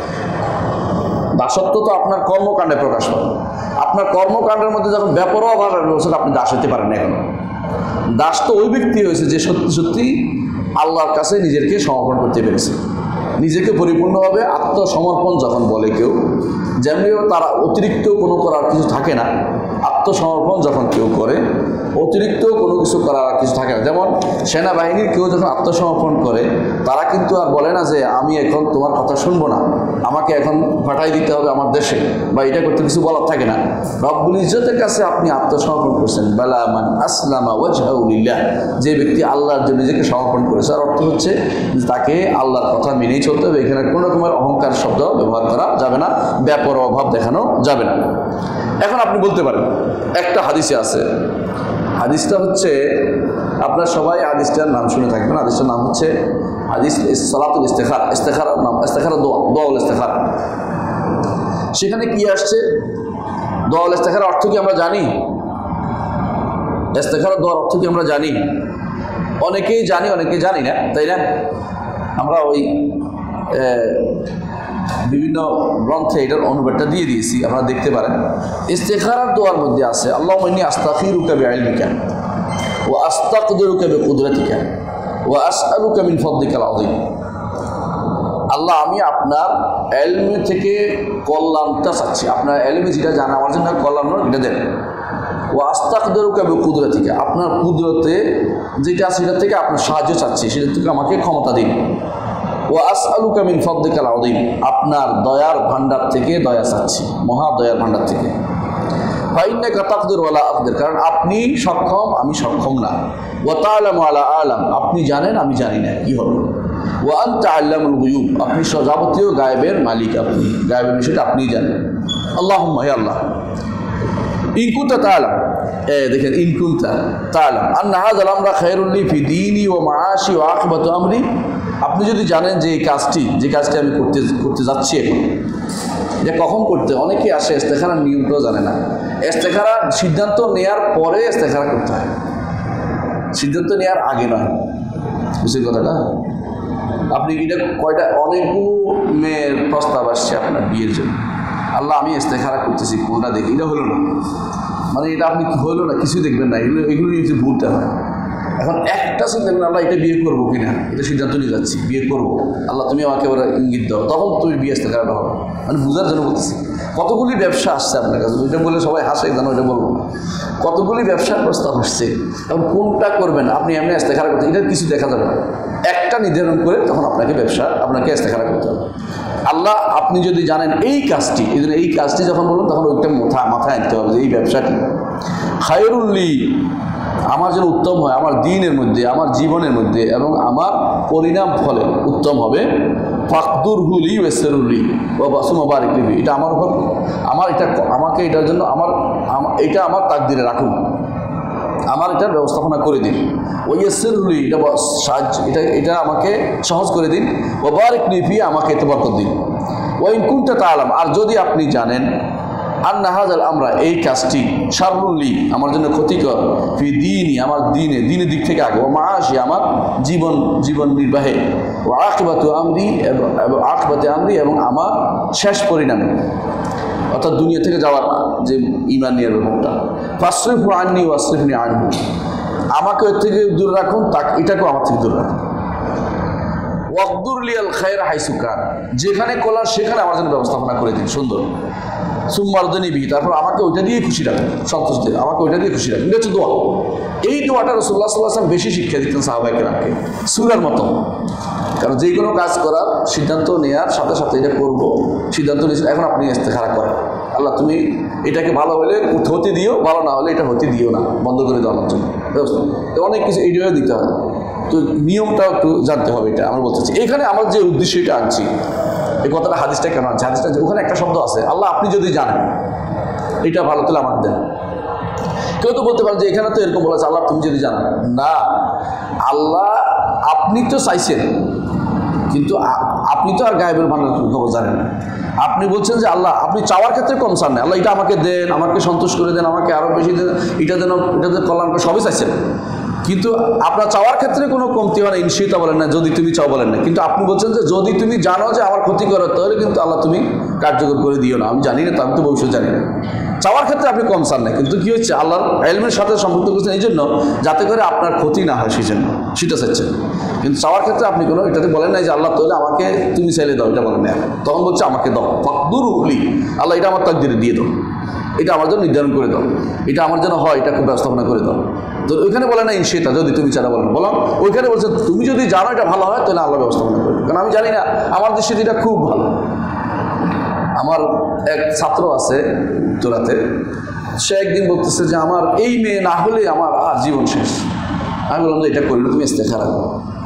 দাসত্ব তো আপনার কর্মকাণ্ডে প্রকাশ পাবে। আপনার কর্মকাণ্ডের মধ্যে যখন বেপরোয়া ভাবে বলছেন, আপনি দাস হতে পারেন না। এখন দাস তো ওই ব্যক্তি হয়েছে যে সত্যি সত্যি আল্লাহর কাছে নিজেকে সমর্পণ করতে পেরেছে, নিজেকে পরিপূর্ণভাবে আত্মসমর্পণ যখন বলে কেউ, যেমনিভাবে তারা অতিরিক্ত কোনো করার কিছু থাকে না। আত্মসমর্পণ যখন কেউ করে, অতিরিক্ত কোনো কিছু করার কিছু থাকে না। যেমন সেনাবাহিনীর কেউ যখন আত্মসমর্পণ করে, তারা কিন্তু আর বলে না যে আমি এখন তোমার কথা শুনবো না, আমাকে এখন পাঠাই দিতে হবে আমার দেশে, বা এটা করতে কিছু বলার থাকে না। রব্বুল ইজ্জতের কাছে আপনি আত্মসমর্পণ করছেন, বালা মান আসলামা ওয়াজহাহু লিল্লাহ, যে ব্যক্তি আল্লাহর জন্য নিজেকে সমর্পণ করেছে। আর অর্থ হচ্ছে তাকে আল্লাহর কথা মেনেই চলতে হবে। এখানে কোনো রকমের অহংকার শব্দ ব্যবহার করা যাবে না, বেপরোয়া ভাব দেখানো যাবে না। এখন আপনি বলতে পারেন একটা হাদিসে আছে, হাদিসটা হচ্ছে আপনারা সবাই হাদিসটার নাম শুনে থাকবেন। হাদিসটার নাম হচ্ছে হাদিস সালাতুল ইস্তেখারা, ইস্তেখারার নাম ইস্তেখারা, দোয়াউল ইস্তেখারা। সেখানে কি আসছে? দোয়াউল ইস্তেখারার অর্থ কি আমরা জানি? ইস্তেখারা দোয়ার অর্থ কি আমরা জানি? অনেকেই জানি, অনেকেই জানি না, তাই না? আমরা ওই বিভিন্ন গ্রন্থে এটার অনুবাদটা দিয়ে দিয়েছি, আপনারা দেখতে পারেন। ইস্তেখারার দোয়ার মধ্যে আছে আল্লাহুম্মা ইন্নী আস্তাগফিরুকা বিইলমিকা ওয়া আস্তাকদিরুকা বিকুদরাতিকা ওয়া আসআলুকা মিন ফাদলিকাল আযীম। আল্লাহ, আমি আপনার ইলম থেকে কল্যাণটা চাচ্ছি, আপনার ইলমে যেটা জানা আমার জন্য কল্যাণ এটা দেন। ওয়া আস্তাকদিরুকা বিকুদরাতিকা, আপনার কুদরতে যেটা আছে সেটা থেকে আপনার সাহায্য চাচ্ছি, সেটা থেকে আমাকে ক্ষমতা দিন। ওয়া আসআলুকা মিন ফাদলিকাল আযীম, আপনার দয়ার ভান্ডার থেকে দয়া চাচ্ছি, মহা দয়ার ভান্ডার থেকে। ফাইন্নাকা তাকদিরু ওয়া লা আকদির, কারণ আপনি সক্ষম, আমি সক্ষম না। ওয়া তা'লামু ওয়া লা আ'লাম, আপনি জানেন, আমি জানি না কি হবে। ওয়া আনতা আল্লামুল গুয়ুব, আপনি যাবতীয় গায়েবের মালিক, আপনি গায়েবের বিষয়টা আপনিই জানেন। আল্লাহুম্মা, হে আল্লাহ, ইন কুনতা তা'লাম, দেখেন, ইন কুনতা তা'লাম আন্না হাযাল আমরা খায়রুল লি ফি দীনি ওয়া মাআশি ওয়া আকিবাতু আমরি, আপনি যদি জানেন যে এই কাজটি, যে কাজটি আমি করতে যাচ্ছি এখন, যে কখন করতে, অনেকে আসে ইস্তেখারার নিয়মটাও জানে না। ইস্তেখারা সিদ্ধান্ত নেওয়ার পরে ইস্তেখারা করতে হয়, সিদ্ধান্ত নেওয়ার আগে নয়। বুঝছেন কথাটা? আপনি এটা কয়টা, অনেকগুলো মেয়ের প্রস্তাব আসছে আপনার বিয়ের জন্য, আল্লাহ আমি ইস্তেখারা করতেছি, কোনটা দেখি, এটা হলো না, মানে এটা আপনি হলো না, কিছুই দেখবেন না, এগুলো নিয়ে কিছু ভুলতে হয়। এখন একটা চিন্তা করবেন, আল্লাহ এটা বিয়ে করবো কিনা, এটা সিদ্ধান্ত নিয়ে যাচ্ছি, বিয়ে করবো, আল্লাহ তুমি আমাকে ওরা ইঙ্গিত দাও, তখন তুমি বিয়ে ইস্তেখারা হবে। মানে বোঝার জন্য বলতেছি, কতগুলি ব্যবসা আসছে আপনার কাছে, ওইটা বলে সবাই হাসে, জানো, ওইটা বলবো না। কতগুলি ব্যবসার প্রস্তাব আসছে, এখন কোনটা করবেন আপনি? এমনি ইস্তেখারা করতে, এটা কিছু দেখা যাবে না, একটা নির্ধারণ করে তখন আপনাকে ইস্তেখারা করতে হবে। আল্লাহ, আপনি যদি জানেন এই কাজটি, এই জন্য এই কাজটি যখন বলুন তখন ওইটা মাথায় আনতে হবে যে এই ব্যবসাটি খায়রুল লি, আমার যেন উত্তম হয়, আমার দিনের মধ্যে, আমার জীবনের মধ্যে, এবং আমার পরিণাম ফলে উত্তম হবে। ফাকদুরহু লি ওয়াসসিরুলি ওয়া বাসুমা বারিক লি, এটা আমার উপর, আমাকে এটার জন্য এটা আমার তাকদিরে রাখুন, আমার এটা ব্যবস্থাপনা করে দিন। ওয়াসসিরুলি, এটা সাহায্য, এটা আমাকে সহজ করে দিন। ওয়া বারিক লি ফি, আমাকে এতে বরকত দিন। ওয়া ইন কুনতা তা'লাম, আর যদি আপনি জানেন আন্না হাযাল আমরা এই কাজটি শাররুন লি আমার জন্য ক্ষতিকর, ফি দীনি আমার দিনের দিক থেকে আগে, ওয়া মাআশি আমার জীবন নির্বাহে, ওয়া আকিবাতু আমরি এবং আমার শেষ পরিণামে, অর্থাৎ দুনিয়া থেকে যাওয়ার যে ঈমান নিয়ে ব্যাপারটা। ফাসরিফু আন্নী ওয়াসরিফনি আনহু, আমাকে ওর থেকে দূরে রাখুন, এটাকেও আমার থেকে দূরে রাখুন। ওয়াকদুর লিয়াল খায়রা হাইসু কান, যেখানে কল্যাণ সেখানে আমার জন্য ব্যবস্থাপনা করে দিন সুন্দর। সুম্মারদনি বিহি, তারপর আমাকে ওইটা দিয়ে খুশি রাখেন, সন্তুষ্ট দিন, আমাকে ওইটা দিয়ে খুশি রাখেন। এটা হচ্ছে দোয়া। এই দোয়াটা রাসূলুল্লাহ সাল্লাল্লাহু আলাইহি ওয়াসাল্লাম বেশি শিক্ষা দিতেন সাহাবায়ে কেরামকে, সূরার মতো। কারণ যে কোনো কাজ করার সিদ্ধান্ত নেওয়ার সাথে সাথে এটা করবো সিদ্ধান্ত নিয়েছেন, এখন আপনি ইস্তেখারা করেন, আল্লাহ তুমি এটাকে ভালো হলে হতে দিও, ভালো না হলে এটা হতে দিও না, বন্ধ করে দেওয়ার জন্য ব্যবস্থা। অনেক কিছু এইভাবে দিতে হয়, তো নিয়মটাও একটু জানতে হবে। এটা আমরা বলতে চাচ্ছি এখানে আমার যে উদ্দেশ্য এটা আনছি, এই কথাটা হাদিসটা কেন আনছি, হাদিসটা ওখানে একটা শব্দ আছে, আল্লাহ আপনি যদি জানেন এটা ভালো তাহলে আমাকে দেন। কেউ তো বলতে পারেন যে এখানে তো এরকম বলেছে আল্লাহ তুমি যদি জানেন, না, আল্লাহ আপনি তো চাইছেন, কিন্তু আপনি তো আর গায়েবের ভান্ডার খবর জানেন না। আপনি বলছেন যে আল্লাহ আপনি চাওয়ার ক্ষেত্রে কম চান না, আল্লাহ এটা আমাকে দেন, আমাকে সন্তোষ করে দেন, আমাকে আরও বেশি দেন, এটা যেন কল্যাণ করে, সবই চাইছেন, কিন্তু আপনার চাওয়ার ক্ষেত্রে কোনো কমতি হয় না, ইনশিতা বলেন না, যদি তুমি চাও বলেন না। কিন্তু আপনি বলছেন যে যদি তুমি জানো যে আমার ক্ষতি করো তাহলে কিন্তু আল্লাহ তুমি কার্যকর করে দিও না, আমি জানি না তো, আমি তো ভবিষ্যৎ জানি না। চাওয়ার ক্ষেত্রে আপনি কম চান না, কিন্তু কী হচ্ছে আল্লাহর ইলমের সাথে সম্পৃক্ত করছেন এই জন্য যাতে করে আপনার ক্ষতি না হয়, সেজন্য সেটা চাচ্ছেন। কিন্তু চাওয়ার ক্ষেত্রে আপনি কোনো এটাতে বলেন নাই যে আল্লাহ তাহলে আমাকে তুমি চাইলে দাও, এটা বলেন না, তখন বলছে আমাকে দাও, ফাকদুর উলি, আল্লাহ এটা আমার তাকদিরে দিয়ে দাও, এটা আমার জন্য নির্ধারণ করে দাও, এটা আমার জন্য হয়, এটা খুব ব্যবস্থাপনা করে দাও। তো ওইখানে বলে না ইনশিতা, যদি তুমি চারা বলেন বলো, ওইখানে বলছে তুমি যদি জানো এটা ভালো হয় তাহলে আল্লাহ ব্যবস্থাপনা করবে, কারণ আমি জানি না, আমার দৃষ্টিতে এটা খুব ভালো। আমার এক ছাত্র আছে তোরাতে, সে একদিন বলতেছে যে আমার এই মেয়ে না হলে আমার আর জীবন শেষ। আমি বললাম যে এটা করলে তুমি ইস্তেখারা করো,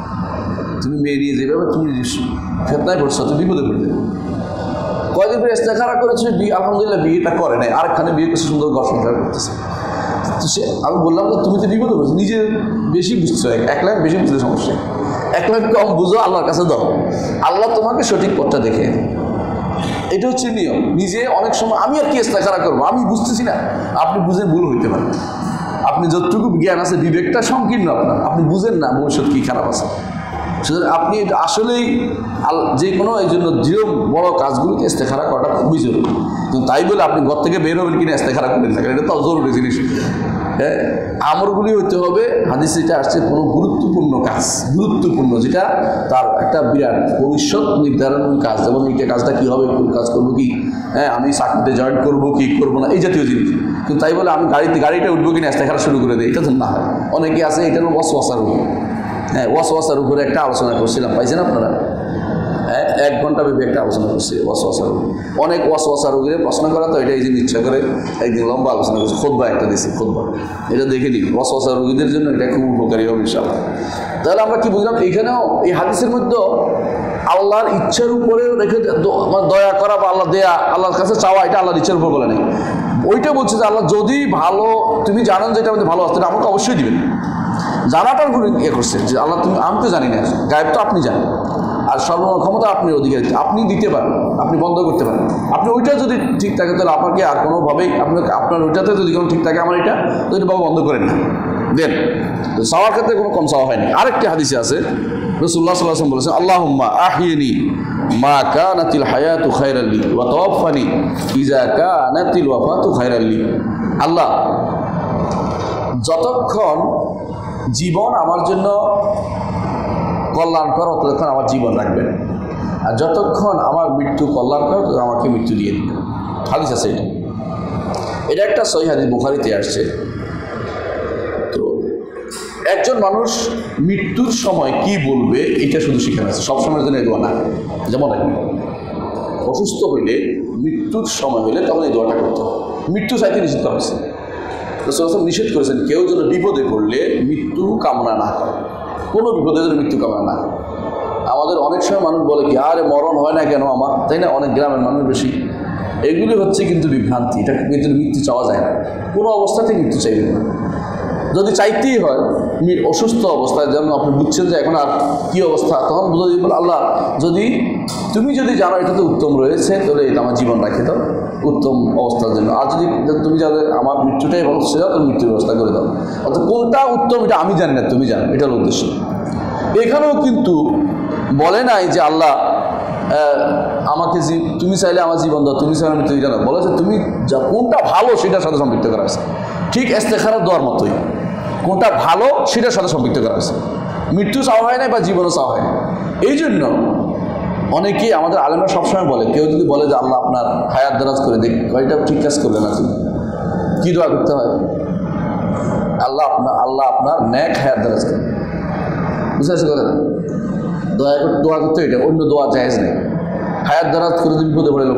তুমি মেয়ে নিয়ে যেভাবে তুমি ফেতনায় পড়ছো, তুমি বিপদে পড়ে যাবে। কয়দিন পরে ইস্তেখারা করেছে, আলহামদুলিল্লাহ বিয়েটা করে নাই, আরেকখানে বিয়ে করছে, সুন্দর ঘর সংসার করতেছে। তো সে আমি বললাম যে তুমি তো বিপদে পড়ছো, নিজে বেশি বুঝছো, 1 লাখ বেশি বুঝতে সমস্যা, 1 লাখ কম বুঝো, আল্লাহর কাছে দাও, আল্লাহ তোমাকে সঠিক পথটা দেখে। এটা হচ্ছে নিয়ম। নিজে অনেক সময় আমি আর কি ইস্তেখারা করবো, আমি বুঝতেছি না, আপনি বুঝে ভুল হইতে পারেন, আপনি যতটুকু জ্ঞান আছে বিবেকটা সংকীর্ণ আপনার, আপনি বুঝেন না ভবিষ্যৎ কী খারাপ আছে। সুতরাং আপনি আসলেই যে কোনো এই জন্য দৃঢ় বড় কাজগুলোকে ইস্তেখারা করাটা খুবই জরুরি। কিন্তু তাই বলে আপনি ঘর থেকে বের হবেন কিনা ইস্তেখারা করেন না, এটা তো জরুরি জিনিস। হ্যাঁ, আমলগুলি হইতে হবে হাদিসে যেটা আসছে কোনো গুরুত্বপূর্ণ কাজ, গুরুত্বপূর্ণ যেটা তার একটা বিরাট ভবিষ্যৎ নির্ধারণ কাজ, যেমন এইটা কাজটা কী হবে, কোন কাজ করবো কি, হ্যাঁ আমি চাকরিতে জয়েন করবো কি করবো না, এই জাতীয় জিনিস। কিন্তু তাই বলে আমি গাড়িটা উঠবো কিনা ইস্তেখারা শুরু করে দিই, এটা তো না হয়। অনেকে আছে এটার ওয়াসওয়াসার উপর, হ্যাঁ ওয়াসওয়াসার উপরে একটা আলোচনা করছিলাম, পাইছেন আপনারা? হ্যাঁ 1 ঘন্টা ব্যাপী একটা আলোচনা করছি ওয়াসওয়াসার উপর। অনেক ওয়াসওয়াসা রোগীরা প্রশ্ন করা, তো এটা এই জন্য ইচ্ছা করে একদিন লম্বা আলোচনা করছি, খুতবা একটা দিচ্ছি, খুতবা এটা দেখে নিই, ওয়াসওয়াসা রোগীদের জন্য এটা খুব উপকারী হবে ইনশাআল্লাহ। তাহলে আমরা কি বুঝলাম, এখানেও এই হাদিসের মধ্যে আল্লাহর ইচ্ছার উপরে রেখে দয়া করা বা আল্লাহ দেয়া, আল্লাহর কাছে চাওয়া, এটা আল্লাহর ইচ্ছার উপর বলে নেই। ওইটা বলছে যে আল্লাহ যদি ভালো তুমি জানেন যে এটা আমাদের ভালো আসতে, আমাকে অবশ্যই দিবেন। জানাটার উপরে ইয়ে করছে যে আল্লাহ তুমি, আমি তো জানি না, গায়েব তো আপনি জানেন, আর সর্বক্ষমতা আপনি অধিকারী, আপনি দিতে পারেন, আপনি বন্ধ করতে পারেন। আপনি ওইটা যদি ঠিক থাকে তাহলে আপনাকে আর কোনোভাবেই আপনার ওইটাতে যদি কোনো ঠিক থাকে, আমার এটা তো এটা বাবা বন্ধ করেন না, দেন। তো চাওয়ার ক্ষেত্রে কোনো কম চাওয়া হয়নি। আরেকটি হাদিসে আছে রাসূলুল্লাহ সাল্লাল্লাহু আলাইহি ওয়াসাল্লাম বলেছেন, আল্লাহুম্মা আহিনি মা কানাতিল হায়াতু খায়রাল লি ওয়া তাওয়াফানি ইযা কানাতিল ওয়াফাতু খায়রাল লি। আল্লাহ যতক্ষণ জীবন আমার জন্য কল্যাণকর ততক্ষণ আমার জীবন রাখবেন, আর যতক্ষণ আমার মৃত্যু কল্যাণকর ততক্ষণ আমাকে মৃত্যু দিয়ে দিবেন। হাদিস আছে এটা একটা সহিহ হাদিস, বুখারীতে আসছে। তো একজন মানুষ মৃত্যুর সময় কি বলবে এটা শুধু শিখানো আছে, সবসময়ের জন্য এই দোয়া না। যেমন অসুস্থ হইলে, মৃত্যুর সময় হইলে তখন এই দোয়াটা করতে হবে। মৃত্যু চাইতে নিষেধ করা হয়েছে, রাসূলুল্লাহ নিষেধ করেছেন কেউ যেন বিপদে পড়লে মৃত্যু কামনা না করে, কোনো বিপদে যেন মৃত্যু কামনা না করে। আমাদের অনেক সময় মানুষ বলে কি আরে মরণ হয় না কেন আমার, তাই না? অনেক গ্রামের মানুষ বেশি, এগুলি হচ্ছে কিন্তু বিভ্রান্তি। এটা কিন্তু মৃত্যু চাওয়া যায় না, কোনো অবস্থাতেই মৃত্যু চাইবে না। যদি চাইতেই হয় অসুস্থ অবস্থায়, যেমন আপনি বুঝছেন যে এখন আর কী অবস্থা, তখন যদি বল আল্লাহ যদি তুমি যদি জানো এটাতে উত্তম রয়েছে তাহলে এটা আমার জীবন রাখে দাও উত্তম অবস্থার জন্য, আর যদি তুমি যাতে আমার মৃত্যুটাই ভালো সেটা তুমি মৃত্যুর ব্যবস্থা করে দাও। অর্থাৎ কোনটা উত্তম এটা আমি জানি না, তুমি জানো, এটা হলো উদ্দেশ্য। এখানেও কিন্তু বলে নাই যে আল্লাহ আমাকে তুমি চাইলে আমার জীবন দাও, তুমি চাইলে মৃত্যু জানো, বলে যে তুমি যা কোনটা ভালো সেটার সাথে সম্পৃক্ত করা হয়েছে। ঠিক ইস্তেখারার দোয়ার মতোই কোনটা ভালো সেটার সাথে সম্পৃক্ত করা হয়েছে। মৃত্যু চাওয়া হয় না বা জীবনও চাওয়া হয় না। এই জন্য অনেকেই আমাদের আলেমরা সবসময় বলে, কেউ যদি বলে যে আল্লাহ আপনার হায়াত দারাজ করে দেখ, এটা ঠিক কাজ করবে না, তুমি কী দোয়া করতে হয়? আল্লাহ আপনার ন্যাক হায়াত দারাজ করে, বুঝতে পারছি কথা? দোয়া করতে এটা, অন্য দোয়া জায়েজ নেই। হায়াত দারাজ করে তুমি বিপদে পড়ে লোক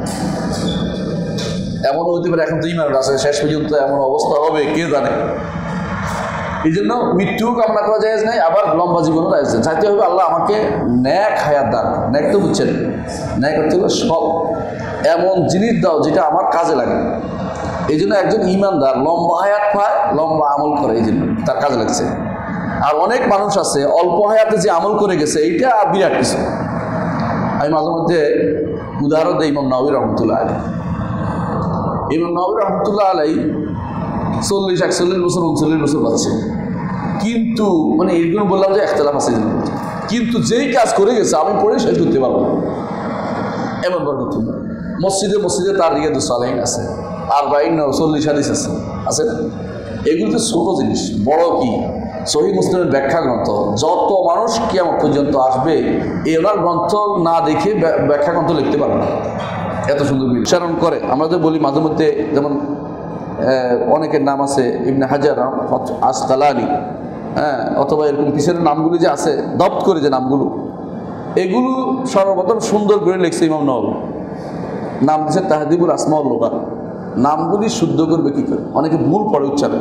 এমনও হতে পারে, এখন তো ইমান আছে শেষ পর্যন্ত এমন অবস্থা হবে কে জানে। এই জন্য মৃত্যু কামনা করা জায়েজ নেই, আবার লম্বা জীবনও জায়েজ নেই। চাইতে হবে আল্লাহ আমাকে ন্যাক হায়াত দান, ন্যাক তো বুঝছেন, ন্যাক করতে হলে সব এমন জিনিস দাও যেটা আমার কাজে লাগে। এই জন্য একজন ইমানদার লম্বা হায়াত পায়, লম্বা আমল করে, এই জন্য তার কাজে লাগছে। আর অনেক মানুষ আছে অল্প হায়াতে যে আমল করে গেছে এইটা বিরাট কিছু। আমি মাঝে মধ্যে উদাহরণ দিই ইমাম নবী রহমতুল্লাহ আলাই। ইমাম নবী রহমতুল্লাহ আলাই 40-41 বছর 39 বছর বাঁচছে, কিন্তু মানে এরকম বললাম যে একতলাফ আছে, কিন্তু যেই কাজ করে গেছে আমি পড়ে শেষ করতে পারবো না, এমন বরকতুল্লাহ। মসজিদে তার রিয়াদুস সালিহিন আছে, আর 40 হাদিস আছে না? এগুলো তো ছোট জিনিস, বড় কি সহিহ মুসলিমের ব্যাখ্যা গ্রন্থ। যত মানুষ কিয়ামত পর্যন্ত আসবে এই ওনার গ্রন্থ না দেখে ব্যাখ্যা গ্রন্থ লিখতে পারবে না, এত সুন্দর উচ্চারণ করে। আমাদের বলি মাঝে মধ্যে, যেমন অনেকের নাম আছে ইবনে হাজার আসকালানি, হ্যাঁ, অথবা এরকম পিছনের নামগুলি যে আছে দপ্ত করে যে নামগুলো, এগুলো সর্বপ্রথম সুন্দর করে লিখছে ইমাম নববী। নাম দিচ্ছে তাহদিবুল আসমাউল লুগাত। নামগুলি শুদ্ধ করবে কী করে? অনেকে ভুল পড়ে উচ্চারণ।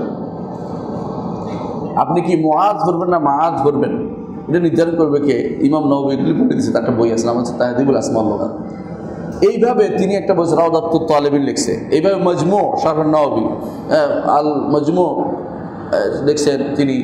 আপনি কি মুআজ করবেন না মাআজ করবেন এটা নির্ধারণ করবে কে? ইমাম নববী এগুলি বলে দিচ্ছে, তার একটা বই আছে, নাম হচ্ছে তাহদিবুল আসমাউল লুগাত। এইভাবে তিনি একটা বই রাওদাতুত তালিবিন লিখছে। এইভাবে মজমু শারহ নববী আল মজমু লিখছেন তিনি,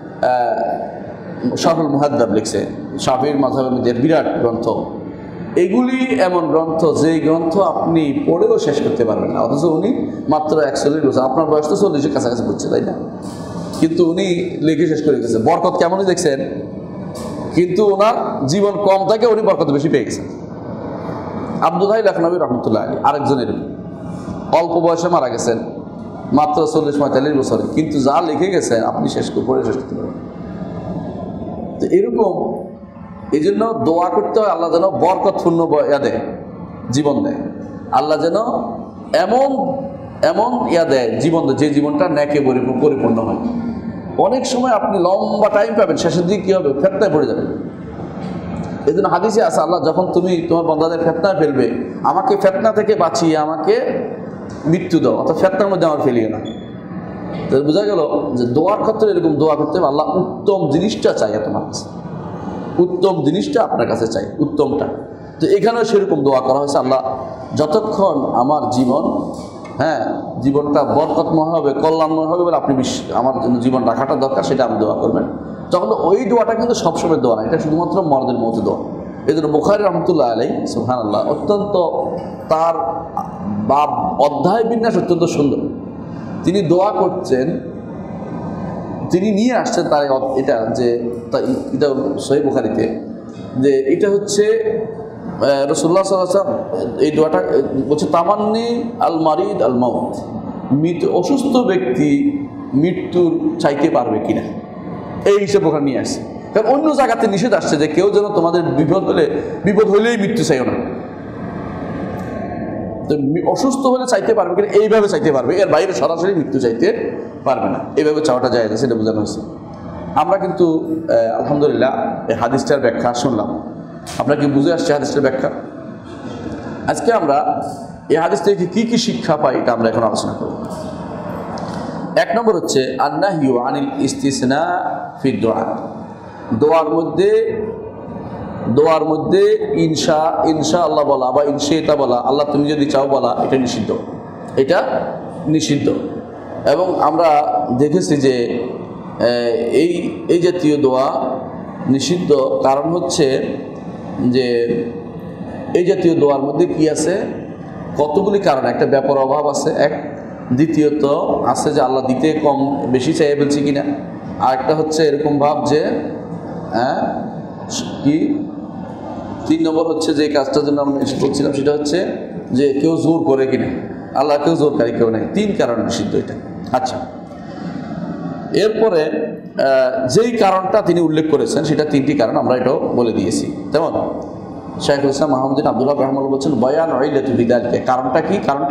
শারহুল মুহাদ্দাব লিখছে, শাফিঈর মাযহাবের মধ্যে বিরাট গ্রন্থ। এগুলি এমন গ্রন্থ যেই গ্রন্থ আপনি পড়েও শেষ করতে পারবেন না, অথচ উনি মাত্র 41 বছর, আপনার বয়স তো 40-এর কাছাকাছি পড়ছে, তাই না? কিন্তু উনি লিখে শেষ করে গেছে। বরকত কেমনই দেখছেন, কিন্তু ওনার জীবন কম থাকে, উনি বরকত বেশি পেয়ে গেছেন। আব্দুল হাই লখনবী রহমতুল্লাহ আলী আরেকজন এরকম অল্প বয়সে মারা গেছেন, মাত্র 40-45 বছরে, কিন্তু যা লিখে গেছেন আপনি পড়ে শেষ করতে পারবেন। তো এরকম এই জন্য দোয়া করতে হয় আল্লাহ যেন বরকতপূর্ণ দেয়, জীবন দেয়। আল্লাহ যেন এমন এমন দেয়, জীবন দেয় যে জীবনটা ন্যাকে পরিপূর্ণ হয়। অনেক সময় আপনি লম্বা টাইম পাবেন, শেষের দিকে কী হবে? ফেতনায় পড়ে যাবে। এই জন্য হাদিসে আছে, আল্লাহ যখন তুমি তোমার বান্দাদের ফেতনায় ফেলবে, আমাকে ফেতনা থেকে বাঁচিয়ে আমাকে মৃত্যু দাও, অর্থাৎ ফেতনার মধ্যে আমার ফেলিয়ে না। তো বোঝা গেল যে দোয়ার ক্ষেত্রে এরকম দোয়া করতে হবে, আল্লাহ উত্তম জিনিসটা চাই তোমার কাছে, উত্তম জিনিসটা আপনার কাছে চাই, উত্তমটা। তো এখানেও সেরকম দোয়া করা হয়েছে, আল্লাহ যতক্ষণ আমার জীবনটা বরকতময় হবে, কল্যাণময় হবে বলে আপনি আমার জন্য জীবন রাখাটা দরকার, সেটা আপনি দোয়া করবেন। তখন ওই দোয়াটা কিন্তু সবসময় দোয়া না, এটা শুধুমাত্র মরদের মধ্যে দোয়া। এই জন্য বুখারী রহমতুল্লাহ আলাইহি সুবহানাল্লাহ অত্যন্ত তার অধ্যায় বিন্যাস অত্যন্ত সুন্দর। তিনি দোয়া করছেন, তিনি নিয়ে আসছেন তার এটা যে এটা সহিহ বুখারীতে, যে এটা হচ্ছে রাসূলুল্লাহ সাল্লাল্লাহু আলাইহি ওয়াসাল্লাম এই দোয়াটা বলছে, তামান্নি আল মারিদ আল মাউত, অসুস্থ ব্যক্তি মৃত্যুর চাইতে পারবে কিনা, এই হিসেবে ওখানে নিয়ে আসছে। কারণ অন্য জায়গাতে নিষেধ আসছে যে কেউ যেন তোমাদের বিপদ হলেই মৃত্যু চাইও না। তো অসুস্থ হলে চাইতে পারবে কিনা, এইভাবে চাইতে পারবে, এর বাইরে সরাসরি মৃত্যু চাইতে পারবে না, এইভাবে চাওয়াটা যায় না, সেটা বোঝানো হয়েছে। আমরা কিন্তু আলহামদুলিল্লাহ এই হাদিসটার ব্যাখ্যা শুনলাম। আপনারা কি বুঝে আসছে হাদিসটার ব্যাখ্যা? আজকে আমরা এই হাদিস থেকে কী কী শিক্ষা পাই এটা আমরা এখন আলোচনা করব। এক নম্বর হচ্ছে আন্নাহিউ আনিল ইস্তিসনা ফি দুআ, দোয়ার মধ্যে ইনশা আল্লাহ বলা বা ইনশাআল্লাহ বলা, আল্লাহ তুমি যদি চাও বলা, এটা নিষিদ্ধ, এটা নিষিদ্ধ। এবং আমরা দেখেছি যে এই জাতীয় দোয়া নিষিদ্ধ, কারণ হচ্ছে যে এই জাতীয় দোয়ার মধ্যে কি আছে, কতগুলি কারণ। একটা ব্যাপার অভাব আছে, এক দ্বিতীয়ত আছে যে আল্লাহ দিতে কম বেশি চাইয়ে ফেলছি কিনা, আর একটা হচ্ছে এরকম ভাব যে কি 3 নম্বর হচ্ছে যে কাজটার জন্য আমরা বলছিলাম সেটা হচ্ছে যে কেউ জোর করে কিনা, আল্লাহ কেউ জোরকারী কেউ নেই। 3 কারণ নিষিদ্ধ এটা। আচ্ছা, এরপরে যেই কারণটা তিনি উল্লেখ করেছেন সেটা 3টি কারণ আমরা এটাও বলে দিয়েছি। যেমন শাইখুল ইসলাম মাহমুদ্দিন আব্দুল্লাহ রহমানুল্লাহ বলছেন বয়ান ইল্লাতু বিদালিকা, কারণটা কি? কারণটা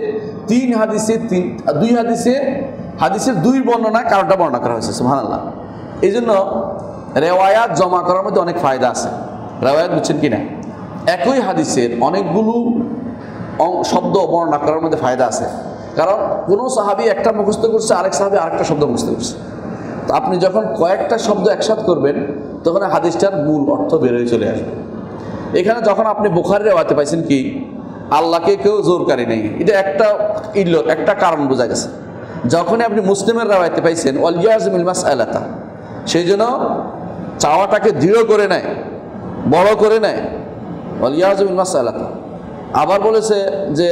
হাদিসের 2 বর্ণনা কারণটা বর্ণনা করা হয়েছে। সুবহানাল্লাহ। এই জন্য রেওয়ায়াত জমা করার মধ্যে অনেক ফায়দা আছে। রেওয়ায়াত বুঝছেন কিনা, একই হাদিসের অনেকগুলো শব্দ বর্ণনা করার মধ্যে ফায়দা আছে। কারণ কোনো সাহাবী একটা মুখস্থ করছে, আরেক সাহাবী আরেকটা শব্দ মুখস্থ করছে। তো আপনি যখন কয়েকটা শব্দ একসাথে করবেন তখন হাদিসটার মূল অর্থ বেরোয় চলে আসবে। এখানে যখন আপনি বুখারীর রেওয়ায়াতে পাইছেন কি আল্লাহকে কেউ জোরকারী নেই, এটা একটা কারণ বোঝা গেছে। যখনই আপনি মুসলিমের রেওয়ায়াতে পাইছেন ওয়াল ইয়াজমিল মাসআলাতা, সেই জন্য চাওয়াটাকে দৃঢ় করে নেয়, বড় করে নেয়, ওয়াল ইয়াজমিল মাসআলাতা। আবার বলেছে যে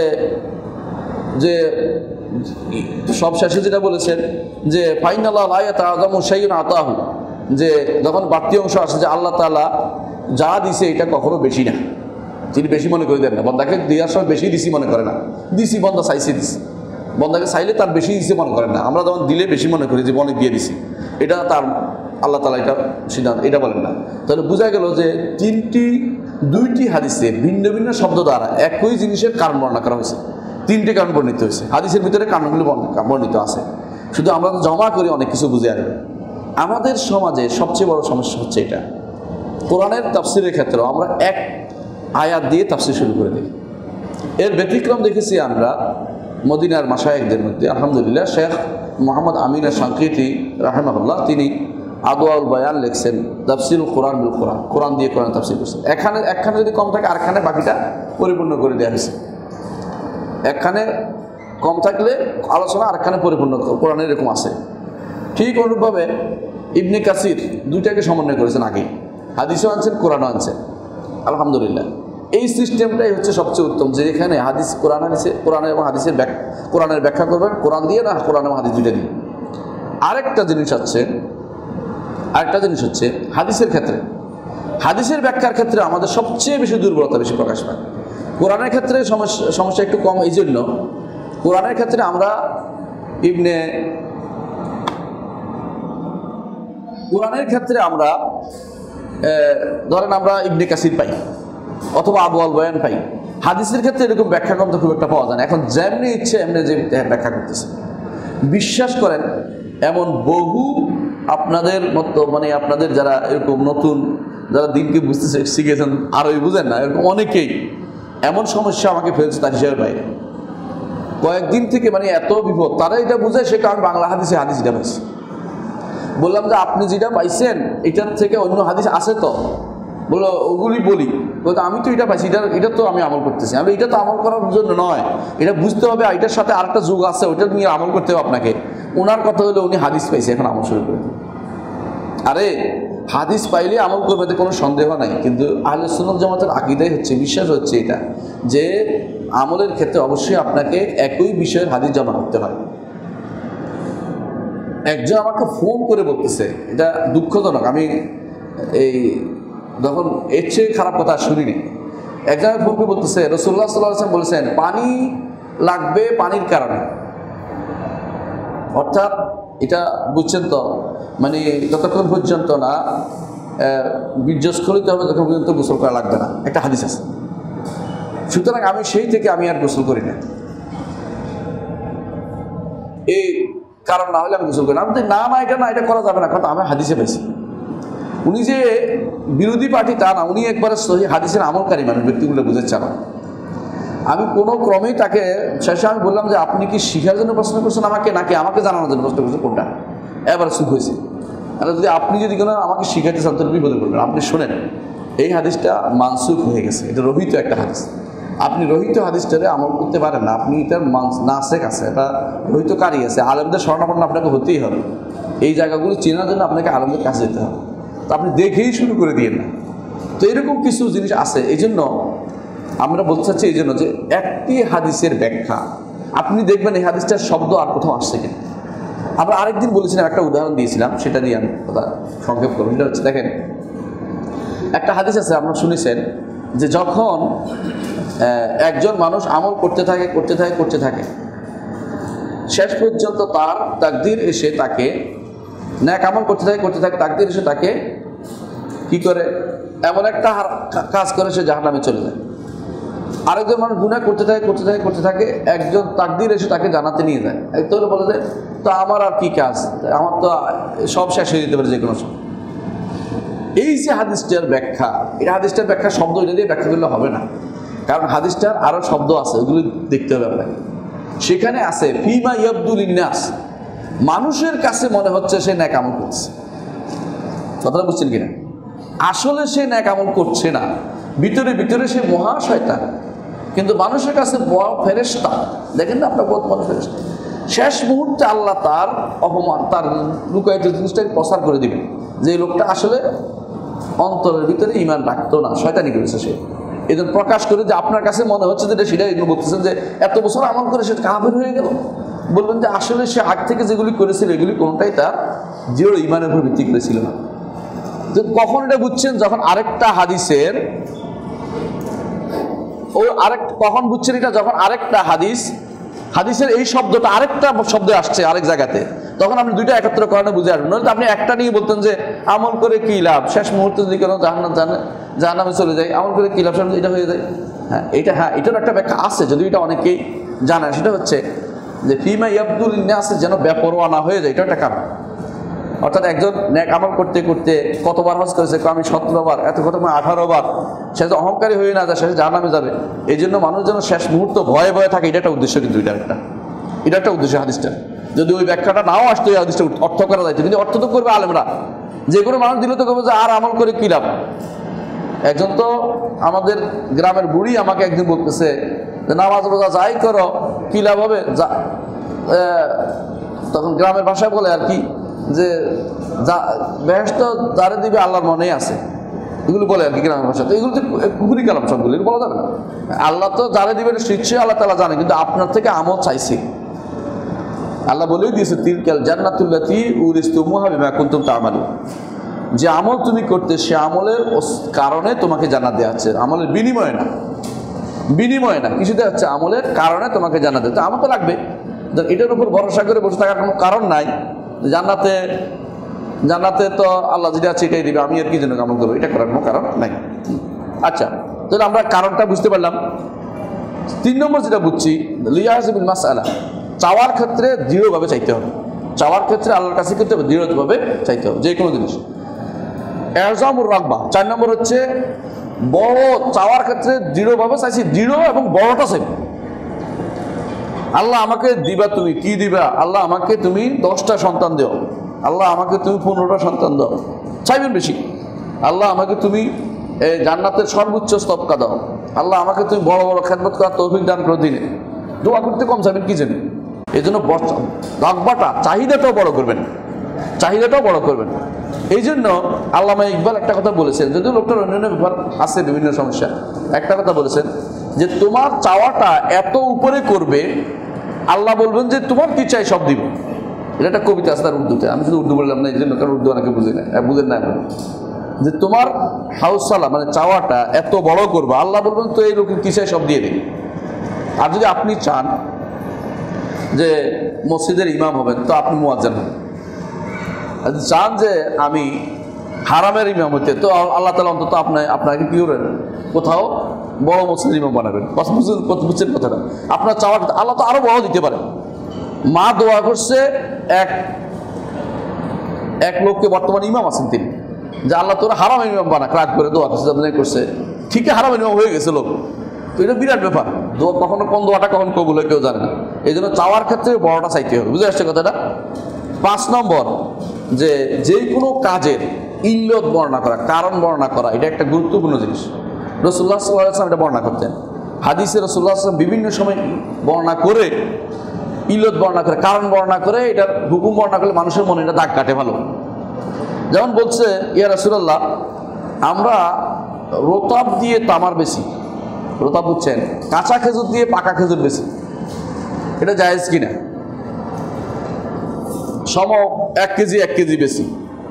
যে সব শেষে যেটা বলেছেন যে ফাইনাল্লাহ লা ইয়াতাআযামু শাইউন আতাহু, যে যখন বাড়তি অংশ আসে যে আল্লাহ তাআলা যা দিছে এটা কখনো বেশি না, তিনি বেশি মনে করে দেন না। বন্দাকে দেওয়ার সময় বেশি দিছি মনে করে না, দিছি বন্দা চাইছে দিছি, বন্দাকে চাইলে তার বেশি দিছে মনে করেন না। আমরা যখন দিলে বেশি মনে করি যে অনেক দিয়ে দিছি, এটা তার আল্লাহ তাআলা এটা সিদ্ধান্ত, এটা বলেন না। তাহলে বোঝা গেল যে 2টি হাদিসে ভিন্ন ভিন্ন শব্দ দ্বারা একই জিনিসের কারণ বর্ণনা করা হয়েছে। 3টি কারণ বর্ণিত হয়েছে। হাদিসের ভিতরে কারণগুলি বর্ণিত আছে, শুধু আমরা জমা করি অনেক কিছু বুঝে আসবে। আমাদের সমাজে সবচেয়ে বড় সমস্যা হচ্ছে এটা, কোরআনের তাফসিরের ক্ষেত্রেও আমরা এক আয়াত দিয়ে তাফসির শুরু করে দিই। এর ব্যতিক্রম দেখেছি আমরা মদিনার মাশায়েখদের মধ্যে। আলহামদুলিল্লাহ, শেখ মোহাম্মদ আমিন শানকিতি রাহিমাহুল্লাহ তিনি আদওয়াউল বায়ান লিখছেন, তাফসিরুল কোরআন বিল কোরআন, কোরআন দিয়ে কোরআন তাফসির করছেন। একখানে যদি কম থাকে আরেকখানে বাকিটা পরিপূর্ণ করে দেওয়া হয়েছে। একখানে কম থাকলে আলোচনা আরেকখানে পরিপূর্ণ কোরআনের এরকম আছে। ঠিক অনুরূপভাবে ইবনে কাসির 2টাকে সমন্বয় করেছেন, আগে হাদিসও আনছেন কোরআনও আনছেন। আলহামদুলিল্লাহ, এই সিস্টেমটাই হচ্ছে সবচেয়ে উত্তম, যে এখানে হাদিস কোরআন আনছে, কোরআন এবং হাদিসের কোরআনের ব্যাখ্যা করবেন কোরআন দিয়ে, না কোরআন এবং হাদিস 2টা দিয়ে। আরেকটা জিনিস হচ্ছে হাদিসের ব্যাখ্যার ক্ষেত্রে আমাদের সবচেয়ে বেশি দুর্বলতা বেশি প্রকাশ পায়। কোরআনের ক্ষেত্রে সমস্যা একটু কম, এই জন্য কোরআনের ক্ষেত্রে আমরা ধরেন আমরা ইবনে কাসির পাই অথবা আদওয়াউল বায়ান পাই। হাদিসের ক্ষেত্রে এরকম ব্যাখ্যা গ্রন্থ খুব একটা পাওয়া যায় না। এখন যেমনি ইচ্ছে এমনি যে ব্যাখ্যা করতেছে, বিশ্বাস করেন এমন বহু আপনাদের মতো, মানে আপনাদের যারা এরকম নতুন, যারা দিনকে বুঝতে শিখেছেন আরোই বুঝেন না, এরকম অনেকেই এমন সমস্যা আমাকে ফেলছে তার হিসেবে বাইরে। কয়েকদিন থেকে মানে এত বিপদ, তারা এটা বুঝে সেটা আমি বাংলা হাদিসটা পাইছি। বললাম যে আপনি যেটা পাইছেন এটার থেকে অন্য হাদিস আছে তো? বললো ওগুলি বলি। বলতো আমি তো এটা পাইছি, এটা তো আমি আমল করতেছি। আমি এটা তো আমল করার জন্য নয়, এটা বুঝতে হবে এটার সাথে আরেকটা যুগ আছে, ওইটা নিয়ে আমল করতে হবে আপনাকে। ওনার কথা হলো উনি হাদিস পাইছে, এখন আমল শুরু করে দিন। আরে হাদিস পাইলে আমল করবে, কোনো সন্দেহ নাই, কিন্তু আহলে সুন্নাত জামাতের আকীদাই হচ্ছে, বিশ্বাস হচ্ছে এটা যে আমলের ক্ষেত্রে অবশ্যই আপনাকে একই বিষয়ের হাদিস জমা করতে হয়। একজন আমাকে ফোন করে বলতেছে, এটা দুঃখজনক, আমি যখন এর চেয়ে খারাপ কথা শুনিনি। একজন ফোন করে বলতেছে রাসূলুল্লাহ সাল্লাল্লাহু আলাইহি ওয়াসাল্লাম বলেছেন পানি লাগবে পানির কারণে, অর্থাৎ এটা বুঝছেন তো, মানে যতক্ষণ পর্যন্ত না বীর্যস্খলিত হবে ততক্ষণ পর্যন্ত গোসল করা লাগবে না, একটা হাদিস আছে। সুতরাং আমি সেই থেকে আমি আর গোসল করি না, এই কারণ না হলে আমি গোসল করি না। আমি না এটা করা যাবে না, কারণ আমি হাদিসে পাইছি। উনি যে বিরোধী পার্টি তা না, উনি একবারে সহি হাদিসের আমলকারী মানুষ, ব্যক্তিগুলো বুঝেছে আমার। আমি কোনো ক্রমেই তাকে শেষে আমি বললাম যে আপনি কি শিখার জন্য প্রশ্ন করছেন আমাকে, নাকি আমাকে জানানোর জন্য প্রশ্ন করছেন, কোনটা? এবার সুখ হয়েছে। আর আপনি যদি কোনো আমাকে শিখাইতে চান তাহলে বিপদে পড়বেন। আপনি শোনেন, এই হাদিসটা মানসুখ হয়ে গেছে, এটা রহিত একটা হাদিস। আপনি রহিত হাদিসটারে আমল করতে পারেন না, আপনি এটার নাসেক আছে, এটা রহিত কারি আছে, আলেমদের শরণাপন্ন আপনাকে হতেই হবে। এই জায়গাগুলো চেনার জন্য আপনাকে আলেমদের কাছে যেতে হবে। তো আপনি দেখেই শুরু করে দিয়ে না। তো এরকম কিছু জিনিস আছে। এই জন্য আমরা বলতে চাচ্ছি এই জন্য যে একটি হাদিসের ব্যাখ্যা আপনি দেখবেন এই হাদিসটার শব্দ আর কোথাও আসছে কিনা। আমরা আরেকদিন বলেছিলাম, একটা উদাহরণ দিয়েছিলাম, সেটা দিয়ে আমি কথা সংক্ষেপ করবো। সেটা হচ্ছে, দেখেন একটা হাদিস আছে, আপনারা শুনেছেন যে যখন একজন মানুষ আমল করতে থাকে শেষ পর্যন্ত তার তাকদীর এসে তাকে ন্যাক আমল করতে থাকে তাকদীর এসে তাকে কি করে, এমন একটা কাজ করে সে জাহান্নামে চলে যায়। আরেকজন মানুষ গুনাহ করতে থাকে একজন তাকদীর এসে তাকে জান্নাতে নিয়ে যায়। একটু বলে যে তো আমার আর কি কাজ, আমার তো সব শেষ হয়ে যেতে পারে যে কোনো সময়। এই যে হাদিসটার ব্যাখ্যা, এই হাদিসটার ব্যাখ্যা শব্দ এটা দিয়ে ব্যাখ্যা করলে হবে না, কারণ হাদিসটার আরও শব্দ আছে, ওগুলো দেখতে হবে আপনাকে। সেখানে আছে ফিমা ইয়াবদুল ইন্নাস, মানুষের কাছে মনে হচ্ছে সে নেক আমল করছে। কথাটা বুঝছেন কিনা? আসলে সে নেক আমল করছে না, ভিতরে ভিতরে সে মহা শয়তান, কিন্তু মানুষের কাছে বড় ফেরেশতা। দেখেন না আপনার বহুত বড় ফেরেশতা। শেষ মুহূর্তে আল্লাহ তার অপমান, তার লুকায়িত জিনিসটাকে প্রচার করে দিবেন যে এই লোকটা আসলে অন্তরের ভিতরে ঈমান রাখতো না, শয়তানি করেছে সে। এই জন্য প্রকাশ করে যে আপনার কাছে মনে হচ্ছে যে সেটা এগুলো বলতেছেন যে এত বছর আমল করে সে কাফের হয়ে গেল। বললেন যে আসলে সে আগ থেকে যেগুলি করেছিল এগুলি কোনোটাই তার দৃঢ় ঈমানের উপর ভিত্তি করেছিল না। তো কখন এটা বুঝছেন? যখন আরেকটা হাদিসের কখন বুঝছেন এটা? যখন আরেকটা হাদিসের এই শব্দটা আরেকটা শব্দে আসছে আরেক জায়গাতে, তখন আপনি দুইটা একত্র কারণে বুঝে আসবেন। নয়তো আপনি একটা নিয়ে বলতেন যে আমল করে কি লাভ, শেষ মুহূর্তে যদি কোনো জাহান্নামে চলে যায়, আমল করে কি লাভ, এটা হয়ে যায়। এটার একটা ব্যাখ্যা আছে, যদি এটা অনেকেই জানেন। সেটা হচ্ছে যে ফিমা ইয়াবদুল ইন্নাস, যেন বেপরোয়া না হয়ে যায়, এটা একটা কারণ। অর্থাৎ একজন নেক আমল করতে কতবার হজ করেছে, আমি 17 বার, এত কত 18 বার, সে যে অহংকারী হয়ে না যায়, শেষে জাহান্নামে যাবে। এই জন্য মানুষ যেন শেষ মুহূর্ত ভয়ে ভয়ে থাকে, এটা একটা উদ্দেশ্য। কিন্তু এটা একটা উদ্দেশ্য হাদিসটা। যদি ওই ব্যাখ্যাটা নাও আসতো, এই হাদিসটা অর্থ করা যাইতো, কিন্তু অর্থ তো করবে আলেমরা। যে কোনো মানুষ দিলে তো করবে যে আর আমল করে কি লাভ। একজন তো আমাদের গ্রামের বুড়ি আমাকে একদিন বলতেছে যে নামাজ রোজা যাই করো কি লাভ হবে। তখন গ্রামের ভাষায় বলে আর কি যে বেহেশত যারে দিবে আল্লাহর মনেই আছে, এগুলো বলে আর কি গ্রামের ভাষা। তো এগুলো তো কুকুরি কালাম, সবগুলো বলা যাবে না। আল্লাহ তো যারে দিবে নিশ্চয়ই আল্লাহ তাআলা জানে, কিন্তু আপনার থেকে আমল চাইছি। আল্লাহ বলেই দিয়েছে তিলকাল জান্নাতুল্লাতী উরিসতুমুহা বিমা কুনতুম তা'মালুন, যে আমল তুমি করতে সে আমলের কারণে তোমাকে জান্নাত দেওয়া হচ্ছে, আমলের বিনিময়ে না, কিছু দেওয়া হচ্ছে, আমলের কারণে তোমাকে জান্নাত দেওয়া। তো আমল তো লাগবে, এটার উপর ভরসা করে বসে থাকার কোনো কারণ নাই। জান্নাতে তো আল্লাহ যেটা আছে এটাই দিবে, আমি আর কি জন্য আমল করবো, এটা করার কোনো কারণ নাই। আচ্ছা, তাহলে আমরা কারণটা বুঝতে পারলাম। 3 নম্বর যেটা বুঝছি, লিয়াহিবিল মাসআলা, চাওয়ার ক্ষেত্রে দৃঢ়ভাবে চাইতে হবে। চাওয়ার ক্ষেত্রে আল্লাহর কাছে করতে হবে, দৃঢ়ভাবে চাইতে হবে যে কোনো জিনিস। এরজামুর রাগবা, 4 নম্বর হচ্ছে বড় চাওয়ার ক্ষেত্রে দৃঢ়ভাবে চাইছি, দৃঢ় এবং বড়টা চাই। আল্লাহ আমাকে দিবা, তুমি কি দিবা? আল্লাহ আমাকে তুমি 10টা সন্তান দাও, আল্লাহ আমাকে তুমি 15টা সন্তান দাও, চাইবেন বেশি। আল্লাহ আমাকে তুমি জান্নাতের সর্বোচ্চ স্তবকা দাও, আল্লাহ আমাকে তুমি বড় বড় খেদমত করার তৌফিক দান করে দিনে। দোয়া করতে কম চাইবেন কি জানেন? এই জন্য রাগবাটা, চাহিদাটাও বড় করবেন। এই জন্য আল্লামা ইকবাল একটা কথা বলেছেন, যদিও লোকটার অন্যান্য ব্যাপার আছে, বিভিন্ন সমস্যা, একটা কথা বলেছেন যে তোমার চাওয়াটা এত উপরে করবে, আল্লাহ বলবেন যে তোমার কি চাই সব দিব। এটা একটা কবিতা আছে তার উর্দুতে, আমি শুধু উর্দু বললাম না এই জন্য, কারণ উর্দু অনেকে বুঝেন না এখন, যে তোমার হাউসালা মানে চাওয়াটা এত বড় করবে, আল্লাহ বলবেন তো এই লোকের কি চাই সব দিয়ে দিন। আর যদি আপনি চান যে মসজিদের ইমাম হবেন, তো আপনি মুয়াজ্জিন হবেন। চান যে আমি হারামের ইমাম হইতে, তো আল্লাহ তাআলা অন্তত আপনাকে কি করেন, কোথাও বড় মসজিদের ইমাম বানাবেন। বুঝছেন কথাটা? আপনার চাওয়ার আল্লাহ তো আরো বড় দিতে পারে। মা দোয়া করছে এক লোককে, বর্তমানে ইমাম আছেন তিনি, যে আল্লাহ তোরা হারামের ইমাম বানা, ক্রাক করে দোয়া করছে, ঠিকই হারামের ইমাম হয়ে গেছে লোক। তো এটা বিরাট ব্যাপার, দোয়া কখনো কোন দোয়াটা কখন কবুল হয় কেউ জানে না। এই জন্য চাওয়ার ক্ষেত্রে বড়টা চাইতে হবে। বুঝে আসছে কথাটা? 5 নম্বর, যে কোনো কাজের ইল্লত বর্ণনা করা, কারণ বর্ণনা করা, এটা একটা গুরুত্বপূর্ণ জিনিস। রাসূলুল্লাহ সাল্লাল্লাহু আলাইহি ওয়াসাল্লাম এটা বর্ণনা করতেন হাদিসে রাসূলুল্লাহ সাল্লাল্লাহু আলাইহি ওয়াসাল্লাম বিভিন্ন সময় বর্ণনা করে, ইলত বর্ণনা করে, কারণ বর্ণনা করে, এটার হুকুম বর্ণনা করলে মানুষের মনে এটা দাগ কাটে ভালো। যেমন বলছে, ইয়া রাসূলুল্লাহ, আমরা রতাব দিয়ে তামার বেশি, রতাব বুঝছেন, কাঁচা খেজুর দিয়ে পাকা খেজুর বেশি, এটা জায়েজ কিনা? সম 1 কেজি 1 কেজি বেশি।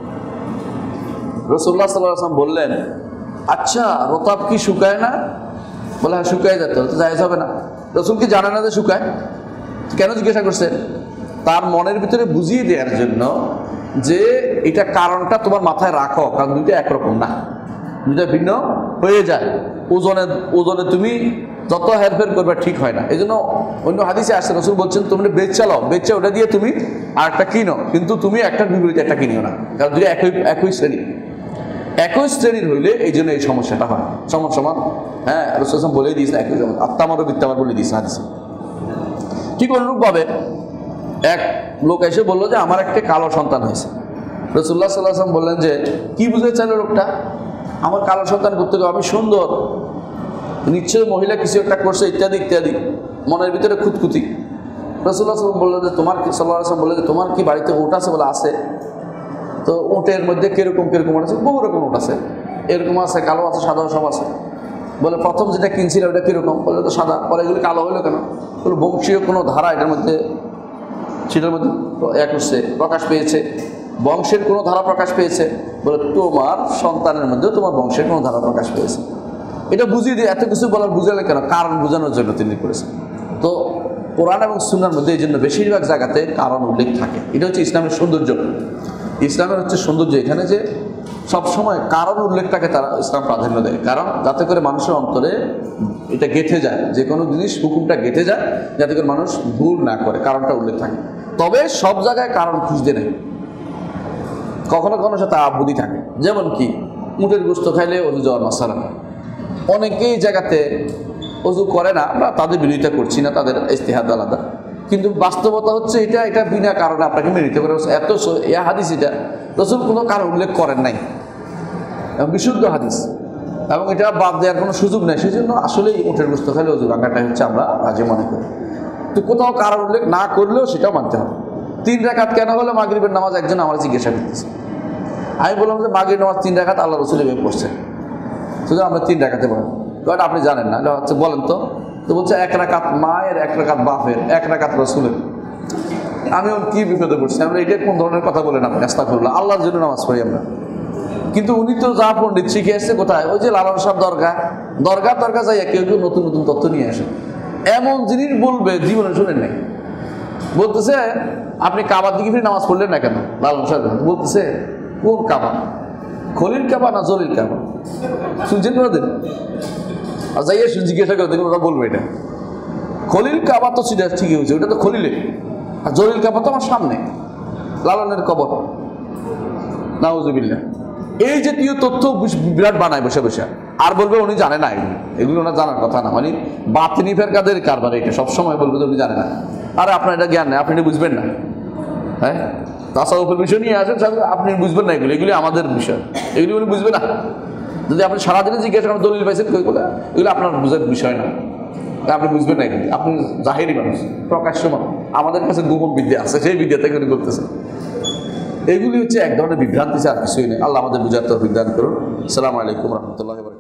রাসূলুল্লাহ সাল্লাল্লাহু আলাইহি ওয়াসাল্লাম বললেন, আচ্ছা রতাব কি শুকায় না? বলে হ্যাঁ শুকায় যেত, তো জায়েজ হবে না। রাসূল কি জানে না যে শুকায়? কেন জিজ্ঞাসা করছেন? তার মনের ভিতরে বুঝিয়ে দেওয়ার জন্য যে এটা কারণটা তোমার মাথায় রাখো, কারণ দুইটা একরকম না, দুইটা ভিন্ন হয়ে যায়। ওজনে তুমি যত হেরফের করবে ঠিক হয় না। এই জন্য অন্য হাদিসে আসছে, রাসূল বলছেন তোমরা বেচা লও, বেচা ওটা দিয়ে তুমি আরেকটা কিনো, কিন্তু তুমি একটার বিপরীতে একটা কিনিও না, কারণ দুইটা একই শ্রেণী, একই শ্রেণীর হইলে এই জন্য এই সমস্যাটা হয়। সমান সমান, হ্যাঁ রাসূল বলেই দিয়েছেন একই সমান, আত্মামারও বিত্তামার বলে দিয়েছেন হাদিসে। ঠিক অনুরূপভাবে এক লোক এসে বললো যে আমার একটা কালো সন্তান হয়েছে। রাসূলুল্লাহ সাল্লাল্লাহু আলাইহি ওয়াসাল্লাম বললেন যে কি বুঝতে চাইল লোকটা? আমার কালো সন্তান করতে গেলে আমি সুন্দর, নিশ্চয় মহিলা কিছু একটা করছে, ইত্যাদি ইত্যাদি, মনের ভিতরে খুঁতখুতি। রাসূলুল্লাহ সাল্লাল্লাহু আলাইহি ওয়াসাল্লাম বললেন যে তোমার কি, সাল্লাল্লাহু আলাইহি ওয়াসাল্লাম বললেন যে তোমার কি বাড়িতে উট আছে? বলে আছে। তো উটের মধ্যে কিরকম কিরকম উট আছে? বহু রকম উট আছে, এরকম আছে, কালো আছে, সাদা সব আছে। বলে প্রথম যেটা কিনছিল ওটা কিরকম? বলে তো সাদা। পরে এগুলি কালো হলো কেন? বলে বংশীয় কোনো ধারা এটার মধ্যে, সেটার মধ্যে প্রকাশ পেয়েছে, বংশের কোনো ধারা প্রকাশ পেয়েছে। বলে তোমার সন্তানের মধ্যেও তোমার বংশের কোনো ধারা প্রকাশ পেয়েছে। এটা বুঝিয়ে দিয়ে এত কিছু বলার বুঝালে কেন? কারণ বোঝানোর জন্য তিনি করেছেন। তো কোরআন এবং সুন্নাহর মধ্যে এই জন্য বেশিরভাগ জায়গাতে কারণ উল্লেখ থাকে। এটা হচ্ছে ইসলামের সৌন্দর্য। ইসলামের হচ্ছে সৌন্দর্য এখানে যে সবসময় কারণ উল্লেখটাকে তারা ইসলাম প্রাধান্য দেয়, কারণ যাতে করে মানুষের অন্তরে এটা গেঁথে যায়, যে কোনো জিনিস হুকুমটা গেঁথে যায়, যাতে করে মানুষ ভুল না করে, কারণটা উল্লেখ থাকে। তবে সব জায়গায় কারণ খুঁজতে নেই, কখনো কখনো সাথে আবুদি থাকে। যেমন কি উটের গোশত খাইলে অজু যাওয়ার মাসালা, অনেকেই জায়গাতে অজু করে না, আমরা তাদের বিরোধিতা করছি না, তাদের ইজতিহাদ আলাদা, কিন্তু বাস্তবতা হচ্ছে এটা বিনা কারণে আপনাকে মেনে নিতে পারে। এত হাদিস এটা রাসূল কোনো কারণ উল্লেখ করেন নাই, এবং বিশুদ্ধ হাদিস, এবং এটা বাদ দেওয়ার কোনো সুযোগ নেই। সেই জন্য আসলে উটের গোশত খাইলে অজু ভাঙাটাই হচ্ছে আমরা রাজি মনে করি। তো কোথাও কারণ উল্লেখ না করলেও সেটাও মানতে হবে। 3 রাকাত কেন হলো মাগরিবের নামাজ? একজন আমার জিজ্ঞাসা করতেছে। আমি বললাম যে মাগরিবের নামাজ 3 রাকাত আল্লাহ রাসূল এভাবে পড়ছেন, শুধু আমরা 3 রাকাতে পড়েন। কারণ আপনি জানেন না, হচ্ছে বলেন তো। তো বলছে 1 রাকাত মায়ের, 1 রাকাত বাপের, 1 রাকাত রাসূলের। আমি কি বিপদে পড়ছি? আমরা এটা কোন ধরনের কথা বলেন আপনি? আস্তাগফিরুল্লাহ, আল্লাহর জন্য নামাজ পড়ি আমরা। কিন্তু উনি তো যা পণ্ডিত শিখে আসছে কোথায়? ওই যে লালন সাহেব দরগা যাইয়া কেউ কেউ নতুন নতুন তথ্য নিয়ে আসে, এমন জিনিস বলবে জীবনে শুনেন নাই। বলতেছে আপনি কাবার দিকে ফিরে নামাজ পড়লেন না কেন? লালন সাহেব বলতেছে কোন কাবা? খলিল কাবা না জলিল কাবা? শুনছেন ওদের? আর যাইয়া জিজ্ঞাসা করে দেখুন, ওরা বলবে এটা খলিল কাবা তো সেটা ঠিকই হয়েছে, ওটা তো খলিলে, আর জলিল কাবা তো আমার সামনে, লালনের কবর। নাউজুবিল্লাহ। এই জাতীয় তথ্য বিরাট বানায় বসে বসে, আর বলবে উনি জানে না, এগুলো ওনার জানার কথা না। মানে বাতিনি ফেরকাদের কারবার এটা, সবসময় বলবে যে উনি জানে না। আরে আপনার এটা জ্ঞান নেই, আপনি এটা বুঝবেন না। হ্যাঁ, তাসাউফের বিষয় নিয়ে আসেন, আপনি বুঝবেন না, এগুলি আমাদের বিষয়, এগুলি উনি বুঝবে না। যদি আপনি সারাদিনে জিজ্ঞাসা করেন দলিল পাইছেন কই বলে, এগুলো আপনার বুঝার বিষয় না, আপনি বুঝবেন না। এগুলি আপনি জাহেরি মানুষ, প্রকাশ্য মানুষ, আমাদের কাছে গোপন বিদ্যা আছে, সেই বিদ্যা থেকে উনি করতেছেন। এগুলি হচ্ছে এক ধরনের বিভ্রান্তি, আর কিছুই নেই। আল্লাহ আমাদের বুঝার তৌফিক দান করুন। আসসালামু আলাইকুম রহমতুল্লাহ।